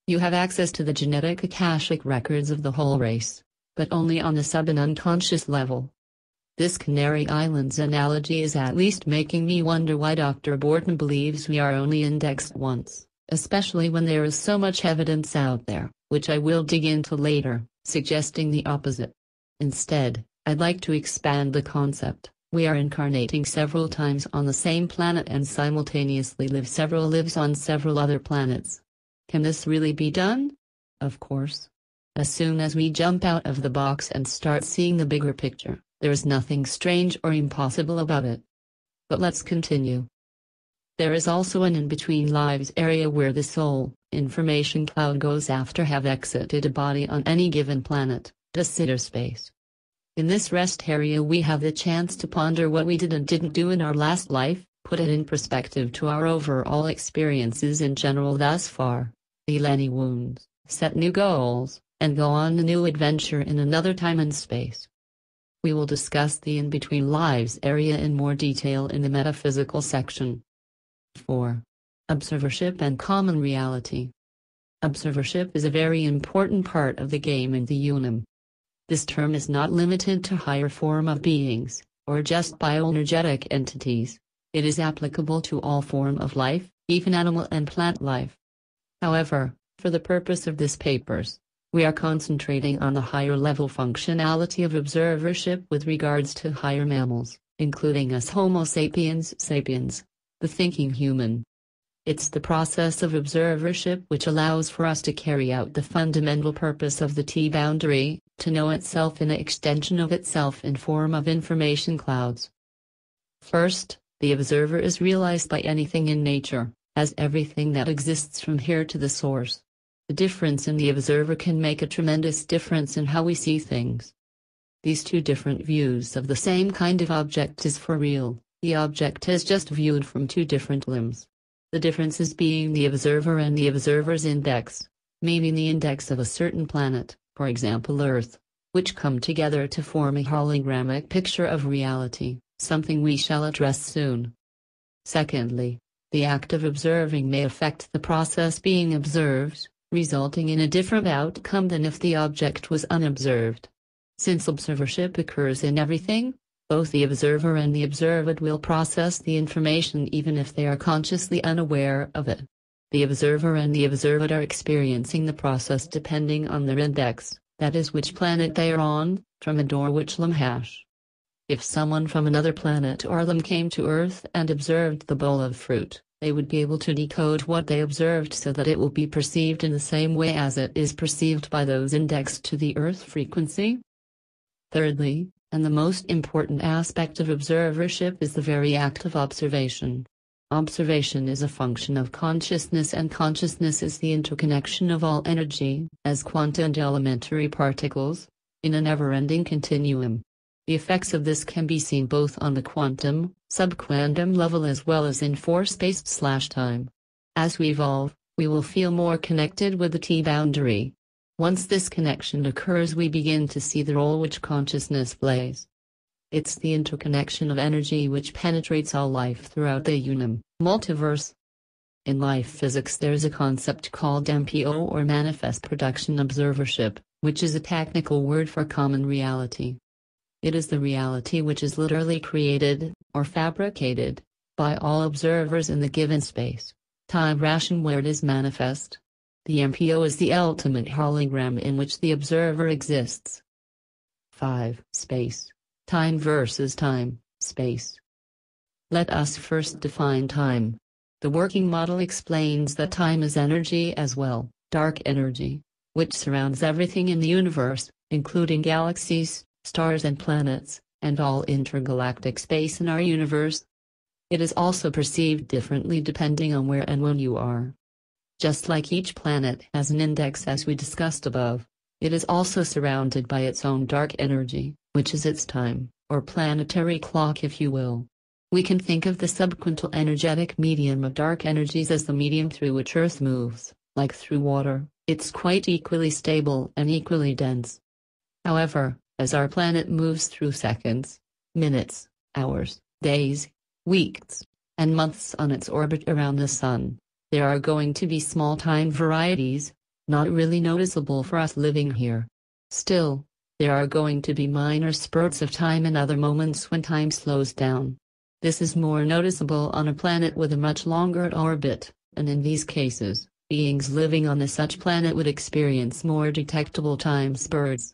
You have access to the genetic Akashic records of the whole race, but only on the sub and unconscious level. This Canary Islands analogy is at least making me wonder why Doctor Borton believes we are only indexed once, especially when there is so much evidence out there, which I will dig into later, suggesting the opposite. Instead, I'd like to expand the concept. We are incarnating several times on the same planet and simultaneously live several lives on several other planets. Can this really be done? Of course. As soon as we jump out of the box and start seeing the bigger picture, there is nothing strange or impossible about it. But let's continue. There is also an in-between lives area where the soul, information cloud goes after have exited a body on any given planet, to sitter space. In this rest area we have the chance to ponder what we did and didn't do in our last life, put it in perspective to our overall experiences in general thus far, heal any wounds, set new goals, and go on a new adventure in another time and space. We will discuss the in-between lives area in more detail in the metaphysical section. four. Observership and common reality. Observership is a very important part of the game in the Unum. This term is not limited to higher form of beings, or just bioenergetic entities. It is applicable to all form of life, even animal and plant life. However, for the purpose of this papers, we are concentrating on the higher level functionality of observership with regards to higher mammals, including us Homo sapiens sapiens, the thinking human. It's the process of observership which allows for us to carry out the fundamental purpose of the T-boundary, to know itself in an extension of itself in form of information clouds. First, the observer is realized by anything in nature, as everything that exists from here to the source. The difference in the observer can make a tremendous difference in how we see things. These two different views of the same kind of object is for real, the object is just viewed from two different limbs. The differences being the observer and the observer's index, meaning the index of a certain planet, for example Earth, which come together to form a hologramic picture of reality, something we shall address soon. Secondly, the act of observing may affect the process being observed, resulting in a different outcome than if the object was unobserved. Since observership occurs in everything, both the observer and the observed will process the information even if they are consciously unaware of it. The observer and the observed are experiencing the process depending on their index, that is which planet they are on, from a door which limb hash. If someone from another planet or limb came to Earth and observed the bowl of fruit, they would be able to decode what they observed so that it will be perceived in the same way as it is perceived by those indexed to the Earth frequency. Thirdly, and the most important aspect of observership is the very act of observation. Observation is a function of consciousness, and consciousness is the interconnection of all energy, as quanta and elementary particles, in a never-ending continuum. The effects of this can be seen both on the quantum, subquantum level as well as in force-based slash time. As we evolve, we will feel more connected with the T-boundary. Once this connection occurs, we begin to see the role which consciousness plays. It's the interconnection of energy which penetrates all life throughout the Unum multiverse. In life physics there's a concept called M P O or manifest production observership, which is a technical word for common reality. It is the reality which is literally created, or fabricated, by all observers in the given space, time ration where it is manifest. The M P O is the ultimate hologram in which the observer exists. five. Space. Time versus time, space. Let us first define time. The working model explains that time is energy as well, dark energy, which surrounds everything in the universe, including galaxies, stars and planets, and all intergalactic space in our universe. It is also perceived differently depending on where and when you are. Just like each planet has an index as we discussed above, it is also surrounded by its own dark energy, which is its time, or planetary clock if you will. We can think of the subquantal energetic medium of dark energies as the medium through which Earth moves, like through water. It's quite equally stable and equally dense. However, as our planet moves through seconds, minutes, hours, days, weeks, and months on its orbit around the Sun, there are going to be small time varieties, not really noticeable for us living here. Still, there are going to be minor spurts of time and other moments when time slows down. This is more noticeable on a planet with a much longer orbit, and in these cases, beings living on a such planet would experience more detectable time spurts.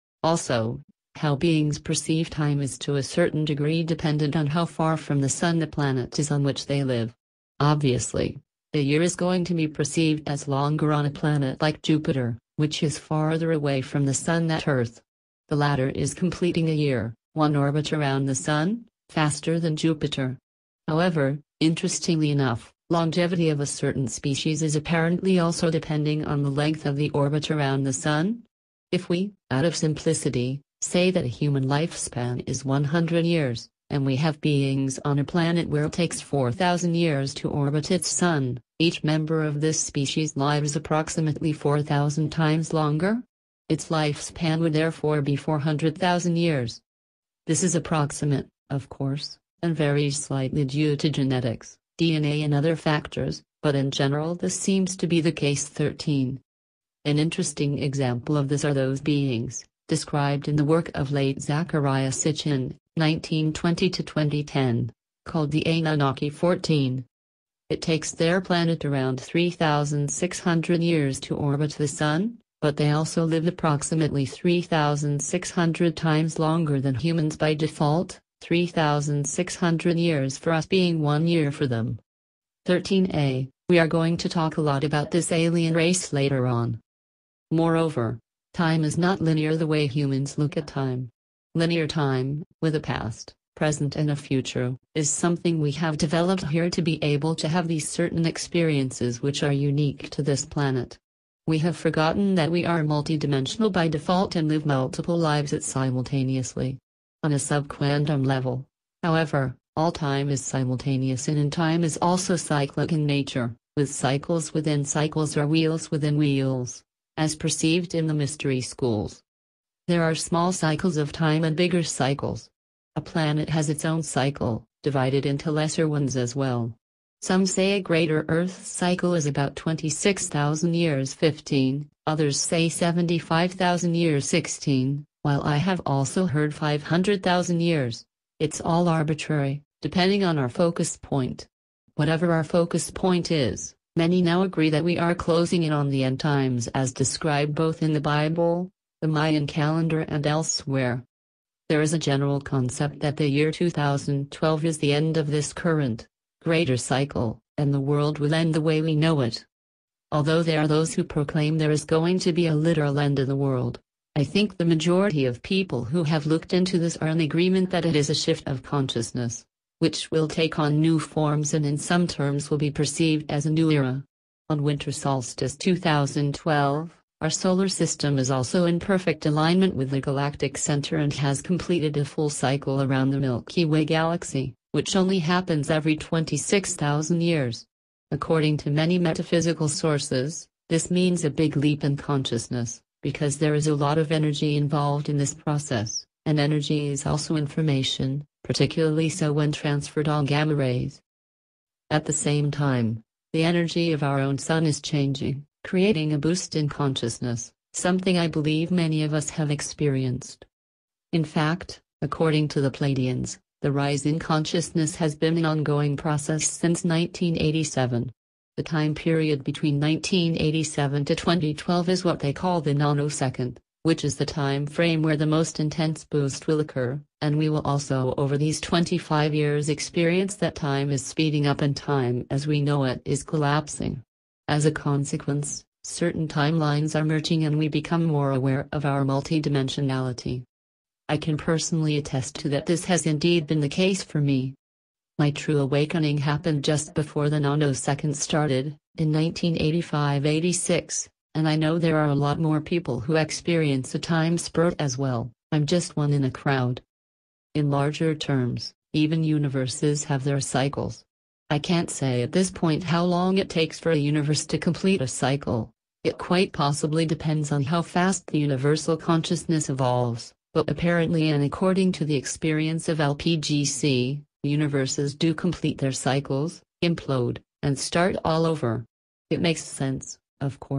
Also, how beings perceive time is to a certain degree dependent on how far from the sun the planet is on which they live. Obviously, a year is going to be perceived as longer on a planet like Jupiter, which is farther away from the sun than Earth. The latter is completing a year, one orbit around the sun, faster than Jupiter. However, interestingly enough, longevity of a certain species is apparently also depending on the length of the orbit around the sun. If we, out of simplicity, say that a human lifespan is one hundred years, and we have beings on a planet where it takes four thousand years to orbit its sun, each member of this species lives approximately four thousand times longer. Its lifespan would therefore be four hundred thousand years. This is approximate, of course, and varies slightly due to genetics, D N A and other factors, but in general this seems to be the case. thirteen. An interesting example of this are those beings, described in the work of late Zecharia Sitchin, nineteen twenty to twenty ten, called the Anunnaki fourteen. It takes their planet around three thousand six hundred years to orbit the sun, but they also live approximately three thousand six hundred times longer than humans by default, three thousand six hundred years for us being one year for them. thirteen A. We are going to talk a lot about this alien race later on. Moreover, time is not linear the way humans look at time. Linear time, with a past, present and a future, is something we have developed here to be able to have these certain experiences which are unique to this planet. We have forgotten that we are multidimensional by default and live multiple lives at simultaneously. On a subquantum level, however, all time is simultaneous and in time is also cyclic in nature, with cycles within cycles or wheels within wheels, as perceived in the mystery schools. There are small cycles of time and bigger cycles. A planet has its own cycle, divided into lesser ones as well. Some say a greater Earth cycle is about twenty-six thousand years fifteen, others say seventy-five thousand years sixteen, while I have also heard five hundred thousand years. It's all arbitrary, depending on our focus point. Whatever our focus point is, many now agree that we are closing in on the end times as described both in the Bible, the Mayan calendar and elsewhere. There is a general concept that the year two thousand twelve is the end of this current, greater cycle, and the world will end the way we know it. Although there are those who proclaim there is going to be a literal end of the world, I think the majority of people who have looked into this are in agreement that it is a shift of consciousness, which will take on new forms and in some terms will be perceived as a new era. On winter solstice two thousand twelve, our solar system is also in perfect alignment with the galactic center and has completed a full cycle around the Milky Way galaxy, which only happens every twenty-six thousand years. According to many metaphysical sources, this means a big leap in consciousness, because there is a lot of energy involved in this process, and energy is also information, particularly so when transferred on gamma rays. At the same time, the energy of our own sun is changing, creating a boost in consciousness, something I believe many of us have experienced. In fact, according to the Pleiadians, the rise in consciousness has been an ongoing process since nineteen eighty-seven. The time period between nineteen eighty-seven to twenty twelve is what they call the nanosecond, which is the time frame where the most intense boost will occur, and we will also over these twenty-five years experience that time is speeding up and time as we know it is collapsing. As a consequence, certain timelines are merging and we become more aware of our multidimensionality. I can personally attest to that this has indeed been the case for me. My true awakening happened just before the nanosecond started, in nineteen eighty-five eighty-six, and I know there are a lot more people who experience a time spurt as well. I'm just one in a crowd. In larger terms, even universes have their cycles. I can't say at this point how long it takes for a universe to complete a cycle. It quite possibly depends on how fast the universal consciousness evolves, but apparently and according to the experience of L P G C, universes do complete their cycles, implode, and start all over. It makes sense, of course,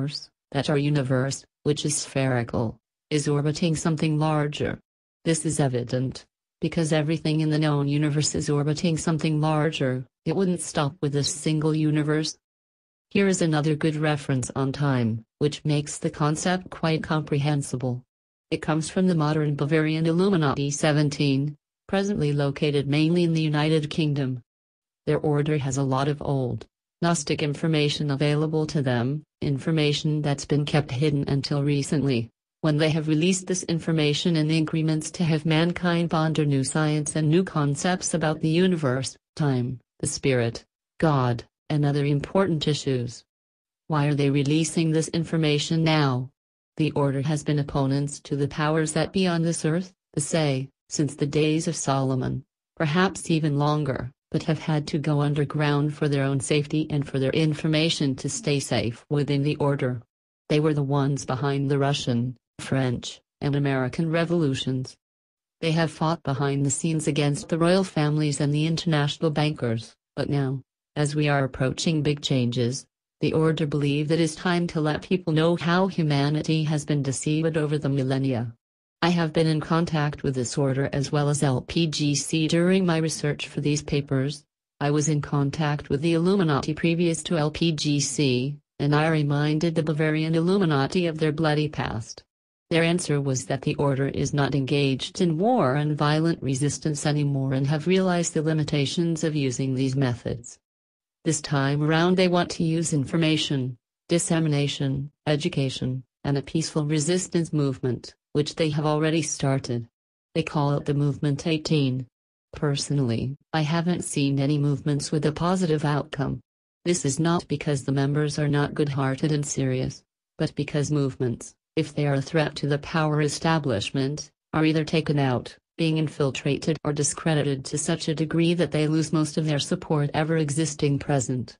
that our universe, which is spherical, is orbiting something larger. This is evident, because everything in the known universe is orbiting something larger. It wouldn't stop with this single universe. Here is another good reference on time, which makes the concept quite comprehensible. It comes from the modern Bavarian Illuminati seventeen, presently located mainly in the United Kingdom. Their order has a lot of old, Gnostic information available to them, information that's been kept hidden until recently, when they have released this information in increments to have mankind ponder new science and new concepts about the universe, time, the spirit, God, and other important issues. Why are they releasing this information now? The order has been opponents to the powers that be on this earth, they say, since the days of Solomon, perhaps even longer, but have had to go underground for their own safety and for their information to stay safe within the order. They were the ones behind the Russian, French, and American revolutions. They have fought behind the scenes against the royal families and the international bankers, but now, as we are approaching big changes, the order believe that it's time to let people know how humanity has been deceived over the millennia. I have been in contact with this order as well as L P G C during my research for these papers. I was in contact with the Illuminati previous to L P G C, and I reminded the Bavarian Illuminati of their bloody past. Their answer was that the order is not engaged in war and violent resistance anymore and have realized the limitations of using these methods. This time around they want to use information, dissemination, education, and a peaceful resistance movement, which they have already started. They call it the Movement eighteen. Personally, I haven't seen any movements with a positive outcome. This is not because the members are not good-hearted and serious, but because movements, if they are a threat to the power establishment, are either taken out, being infiltrated or discredited to such a degree that they lose most of their support ever existing present.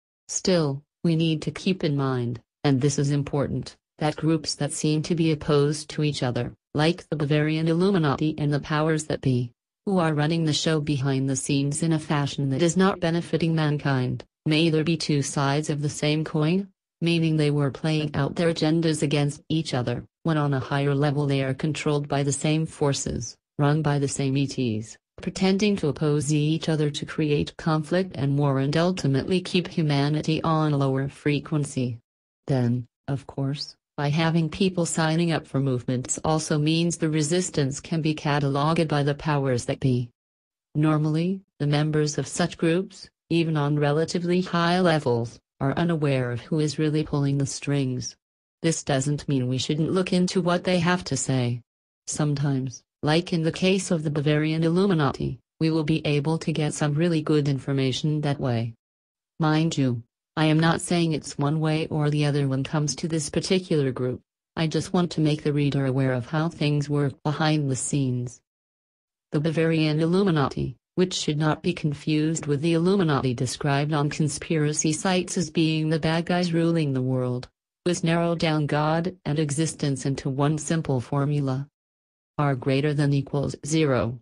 Still, we need to keep in mind, and this is important, that groups that seem to be opposed to each other, like the Bavarian Illuminati and the powers that be, who are running the show behind the scenes in a fashion that is not benefiting mankind, may either be two sides of the same coin, meaning they were playing out their agendas against each other, when on a higher level they are controlled by the same forces, run by the same E Ts, pretending to oppose each other to create conflict and war and ultimately keep humanity on a lower frequency. Then, of course, by having people signing up for movements also means the resistance can be catalogued by the powers that be. Normally, the members of such groups, even on relatively high levels, are unaware of who is really pulling the strings. This doesn't mean we shouldn't look into what they have to say. Sometimes, like in the case of the Bavarian Illuminati, we will be able to get some really good information that way. Mind you, I am not saying it's one way or the other when it comes to this particular group. I just want to make the reader aware of how things work behind the scenes. The Bavarian Illuminati, which should not be confused with the Illuminati described on conspiracy sites as being the bad guys ruling the world, was narrowed down God and existence into one simple formula. R greater than equals zero.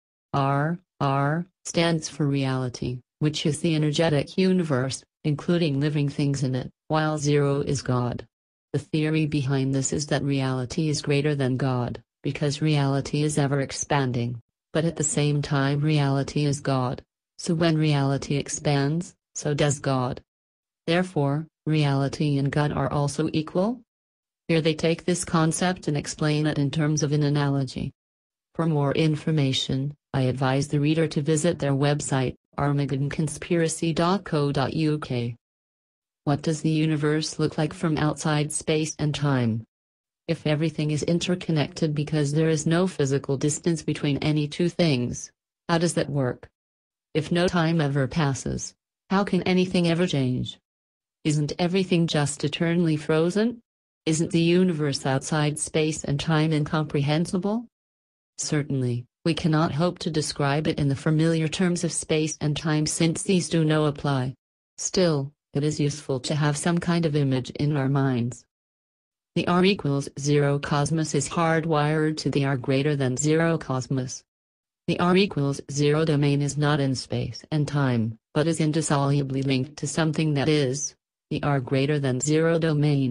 R, R, stands for reality, which is the energetic universe, including living things in it, while zero is God. The theory behind this is that reality is greater than God, because reality is ever expanding, but at the same time reality is God. So when reality expands, so does God. Therefore, reality and God are also equal? Here they take this concept and explain it in terms of an analogy. For more information, I advise the reader to visit their website, armageddon conspiracy dot co dot U K. What does the universe look like from outside space and time? If everything is interconnected because there is no physical distance between any two things, how does that work? If no time ever passes, how can anything ever change? Isn't everything just eternally frozen? Isn't the universe outside space and time incomprehensible? Certainly, we cannot hope to describe it in the familiar terms of space and time since these do not apply. Still, it is useful to have some kind of image in our minds. The R equals zero cosmos is hardwired to the R greater than zero cosmos. The R equals zero domain is not in space and time, but is indissolubly linked to something that is, the R greater than zero domain.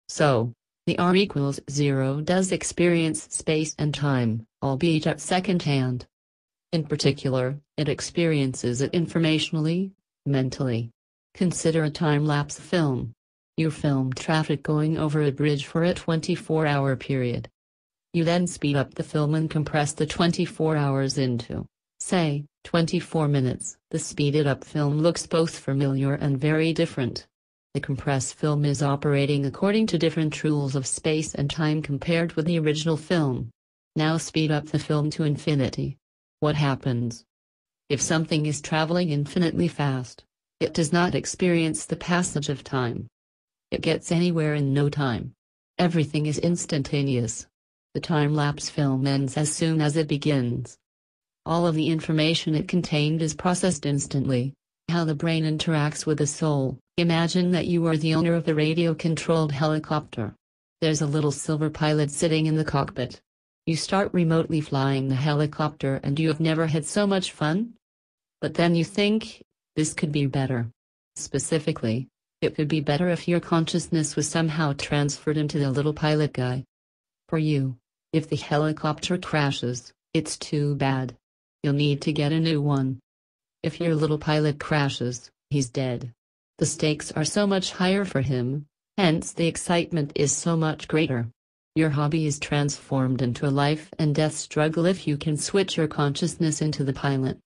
So, the R equals zero does experience space and time, albeit at second hand. In particular, it experiences it informationally, mentally. Consider a time-lapse film. You film traffic going over a bridge for a twenty-four hour period. You then speed up the film and compress the twenty-four hours into, say, twenty-four minutes. The speeded up film looks both familiar and very different. The compressed film is operating according to different rules of space and time compared with the original film. Now speed up the film to infinity. What happens? If something is traveling infinitely fast, it does not experience the passage of time. It gets anywhere in no time. Everything is instantaneous. The time-lapse film ends as soon as it begins. All of the information it contained is processed instantly. How the brain interacts with the soul. Imagine that you are the owner of a radio-controlled helicopter. There's a little silver pilot sitting in the cockpit. You start remotely flying the helicopter and you have never had so much fun? But then you think, this could be better. Specifically, it could be better if your consciousness was somehow transferred into the little pilot guy. For you, if the helicopter crashes, it's too bad. You'll need to get a new one. If your little pilot crashes, he's dead. The stakes are so much higher for him, hence the excitement is so much greater. Your hobby is transformed into a life and death struggle if you can switch your consciousness into the pilot.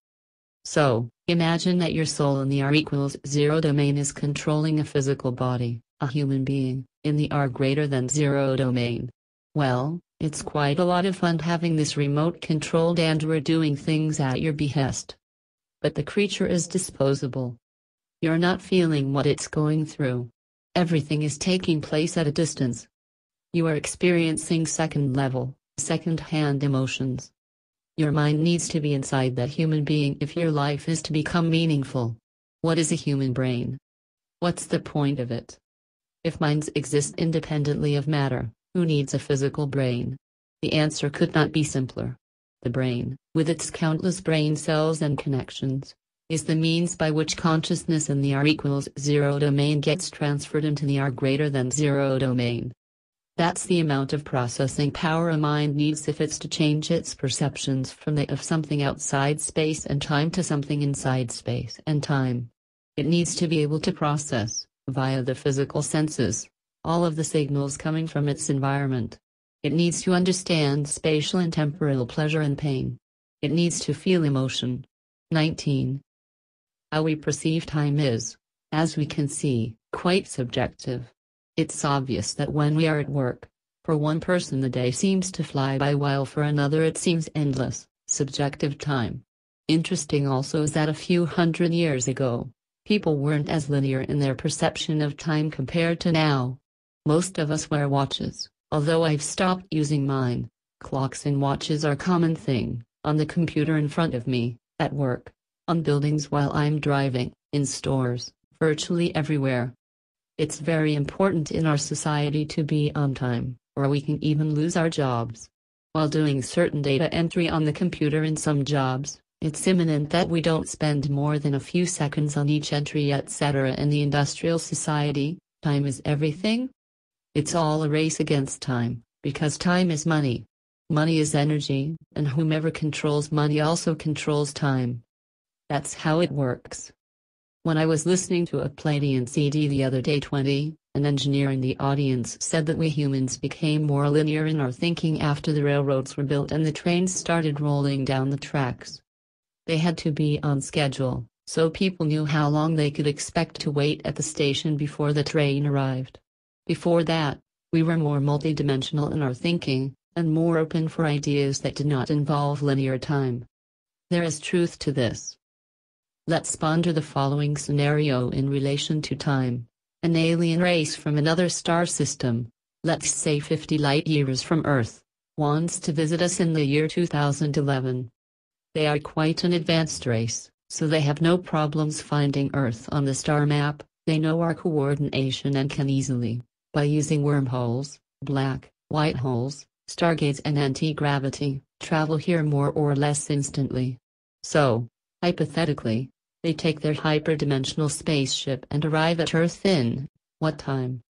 So, imagine that your soul in the R equals zero domain is controlling a physical body, a human being, in the R greater than zero domain. Well, it's quite a lot of fun having this remote-controlled android doing things at your behest. But the creature is disposable. You're not feeling what it's going through. Everything is taking place at a distance. You are experiencing second-level, second-hand emotions. Your mind needs to be inside that human being if your life is to become meaningful. What is a human brain? What's the point of it? If minds exist independently of matter, who needs a physical brain? The answer could not be simpler. The brain, with its countless brain cells and connections, is the means by which consciousness in the R equals zero domain gets transferred into the R greater than zero domain. That's the amount of processing power a mind needs if it's to change its perceptions from that of something outside space and time to something inside space and time. It needs to be able to process, via the physical senses, all of the signals coming from its environment. It needs to understand spatial and temporal pleasure and pain. It needs to feel emotion. nineteen. How we perceive time is, as we can see, quite subjective. It's obvious that when we are at work, for one person the day seems to fly by while for another it seems endless, subjective time. Interesting also is that a few hundred years ago, people weren't as linear in their perception of time compared to now. Most of us wear watches, although I've stopped using mine. Clocks and watches are a common thing, on the computer in front of me, at work, on buildings while I'm driving, in stores, virtually everywhere. It's very important in our society to be on time, or we can even lose our jobs. While doing certain data entry on the computer in some jobs, it's imminent that we don't spend more than a few seconds on each entry, et cetera. In the industrial society, time is everything. It's all a race against time, because time is money. Money is energy, and whomever controls money also controls time. That's how it works. When I was listening to a Pleiadian C D the other day, twenty, an engineer in the audience said that we humans became more linear in our thinking after the railroads were built and the trains started rolling down the tracks. They had to be on schedule, so people knew how long they could expect to wait at the station before the train arrived. Before that, we were more multidimensional in our thinking, and more open for ideas that did not involve linear time. There is truth to this. Let's ponder the following scenario in relation to time. An alien race from another star system, let's say fifty light years from Earth, wants to visit us in the year two thousand eleven. They are quite an advanced race, so they have no problems finding Earth on the star map. They know our coordination and can easily, by using wormholes, black, white holes, stargates and anti-gravity, travel here more or less instantly. So, hypothetically, they take their hyperdimensional spaceship and arrive at Earth in, what time?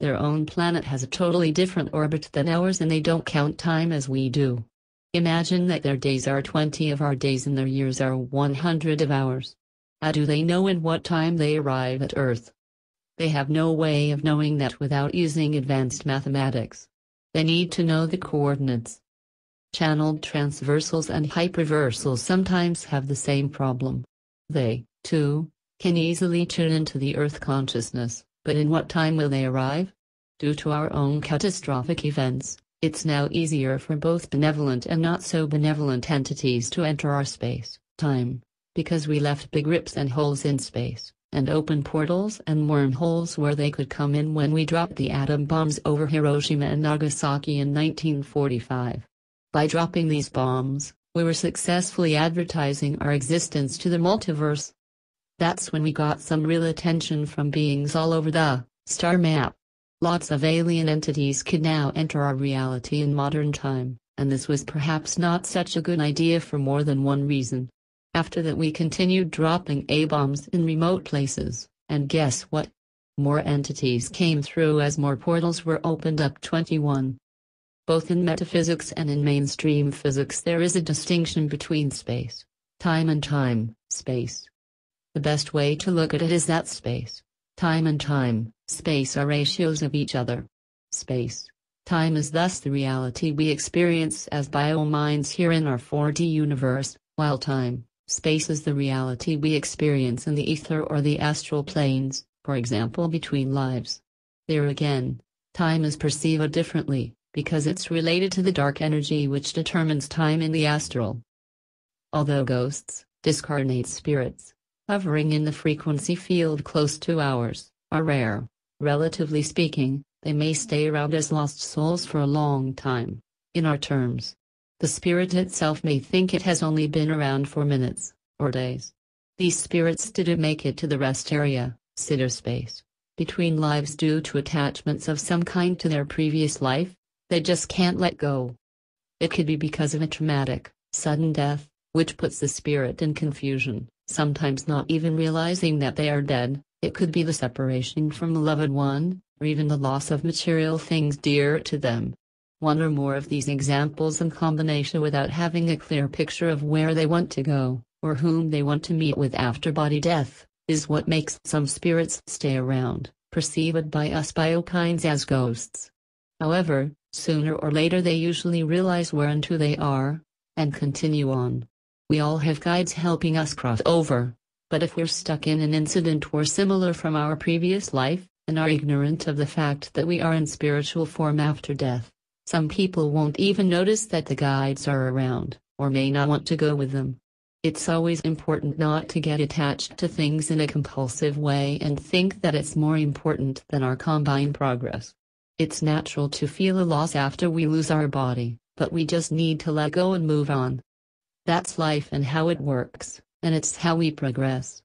Their own planet has a totally different orbit than ours, and they don't count time as we do. Imagine that their days are twenty of our days and their years are one hundred of ours. How do they know in what time they arrive at Earth? They have no way of knowing that without using advanced mathematics. They need to know the coordinates. Channeled transversals and hyperversals sometimes have the same problem. They, too, can easily tune into the Earth consciousness, but in what time will they arrive? Due to our own catastrophic events, it's now easier for both benevolent and not so benevolent entities to enter our space, time, because we left big rips and holes in space, and open portals and wormholes where they could come in when we dropped the atom bombs over Hiroshima and Nagasaki in nineteen forty-five. By dropping these bombs, we were successfully advertising our existence to the multiverse. That's when we got some real attention from beings all over the star map. Lots of alien entities could now enter our reality in modern time, and this was perhaps not such a good idea for more than one reason. After that we continued dropping A-bombs in remote places, and guess what? More entities came through as more portals were opened up. twenty-one. Both in metaphysics and in mainstream physics there is a distinction between space, time and time, space. The best way to look at it is that space, time and time, space are ratios of each other. Space, time is thus the reality we experience as bio-minds here in our four D universe, while time, space is the reality we experience in the ether or the astral planes, for example between lives. There again, time is perceived differently, because it's related to the dark energy which determines time in the astral. Although ghosts, discarnate spirits, hovering in the frequency field close to ours, are rare, relatively speaking, they may stay around as lost souls for a long time. In our terms, the spirit itself may think it has only been around for minutes, or days. These spirits didn't make it to the rest area, sitter space, between lives due to attachments of some kind to their previous life. They just can't let go. It could be because of a traumatic, sudden death, which puts the spirit in confusion, sometimes not even realizing that they are dead. It could be the separation from a loved one, or even the loss of material things dear to them. One or more of these examples in combination without having a clear picture of where they want to go, or whom they want to meet with after body death, is what makes some spirits stay around, perceived by us biokinds as ghosts. However, sooner or later they usually realize where and who they are, and continue on. We all have guides helping us cross over, but if we're stuck in an incident or similar from our previous life, and are ignorant of the fact that we are in spiritual form after death, some people won't even notice that the guides are around, or may not want to go with them. It's always important not to get attached to things in a compulsive way and think that it's more important than our combined progress. It's natural to feel a loss after we lose our body, but we just need to let go and move on. That's life and how it works, and it's how we progress.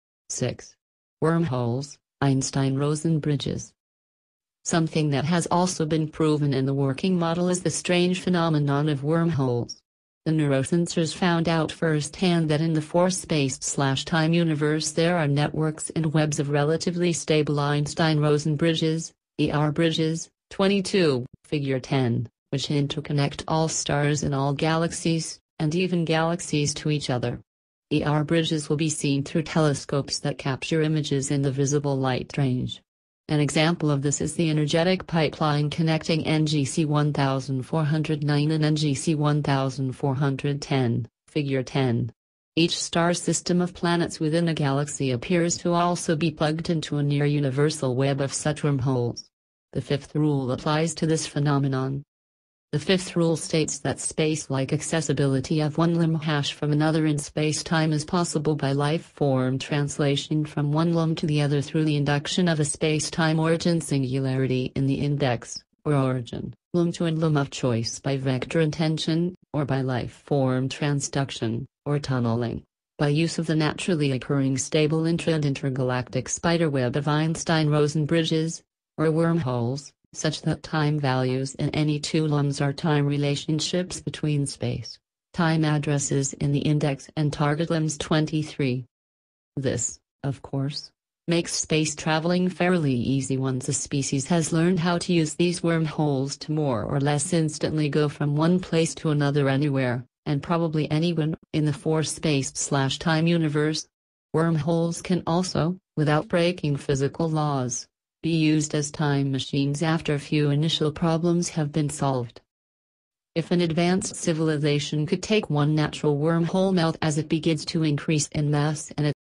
six. Wormholes, Einstein-Rosen bridges. Something that has also been proven in the working model is the strange phenomenon of wormholes. The neurosensors found out firsthand that in the force-space-slash-time universe there are networks and webs of relatively stable Einstein-Rosen bridges, E R bridges, twenty-two, figure ten, which interconnect all stars in all galaxies, and even galaxies to each other. E R bridges will be seen through telescopes that capture images in the visible light range. An example of this is the energetic pipeline connecting N G C one four oh nine and N G C one four one zero, figure ten. Each star system of planets within a galaxy appears to also be plugged into a near-universal web of such wormholes. The fifth rule applies to this phenomenon. The fifth rule states that space-like accessibility of one limb hash from another in space-time is possible by life-form translation from one limb to the other through the induction of a space-time origin singularity in the index, or origin, limb to a limb of choice by vector intention, or by life-form transduction, or tunneling, by use of the naturally occurring stable intra- and intergalactic spiderweb of Einstein-Rosen bridges, or wormholes, such that time values in any two limbs are time relationships between space, time addresses in the index and target limbs. twenty-three. This, of course, makes space traveling fairly easy once a species has learned how to use these wormholes to more or less instantly go from one place to another anywhere, and probably anywhere, in the four-space-slash-time universe. Wormholes can also, without breaking physical laws, be used as time machines after a few initial problems have been solved. If an advanced civilization could take one natural wormhole mouth as it begins to increase in mass and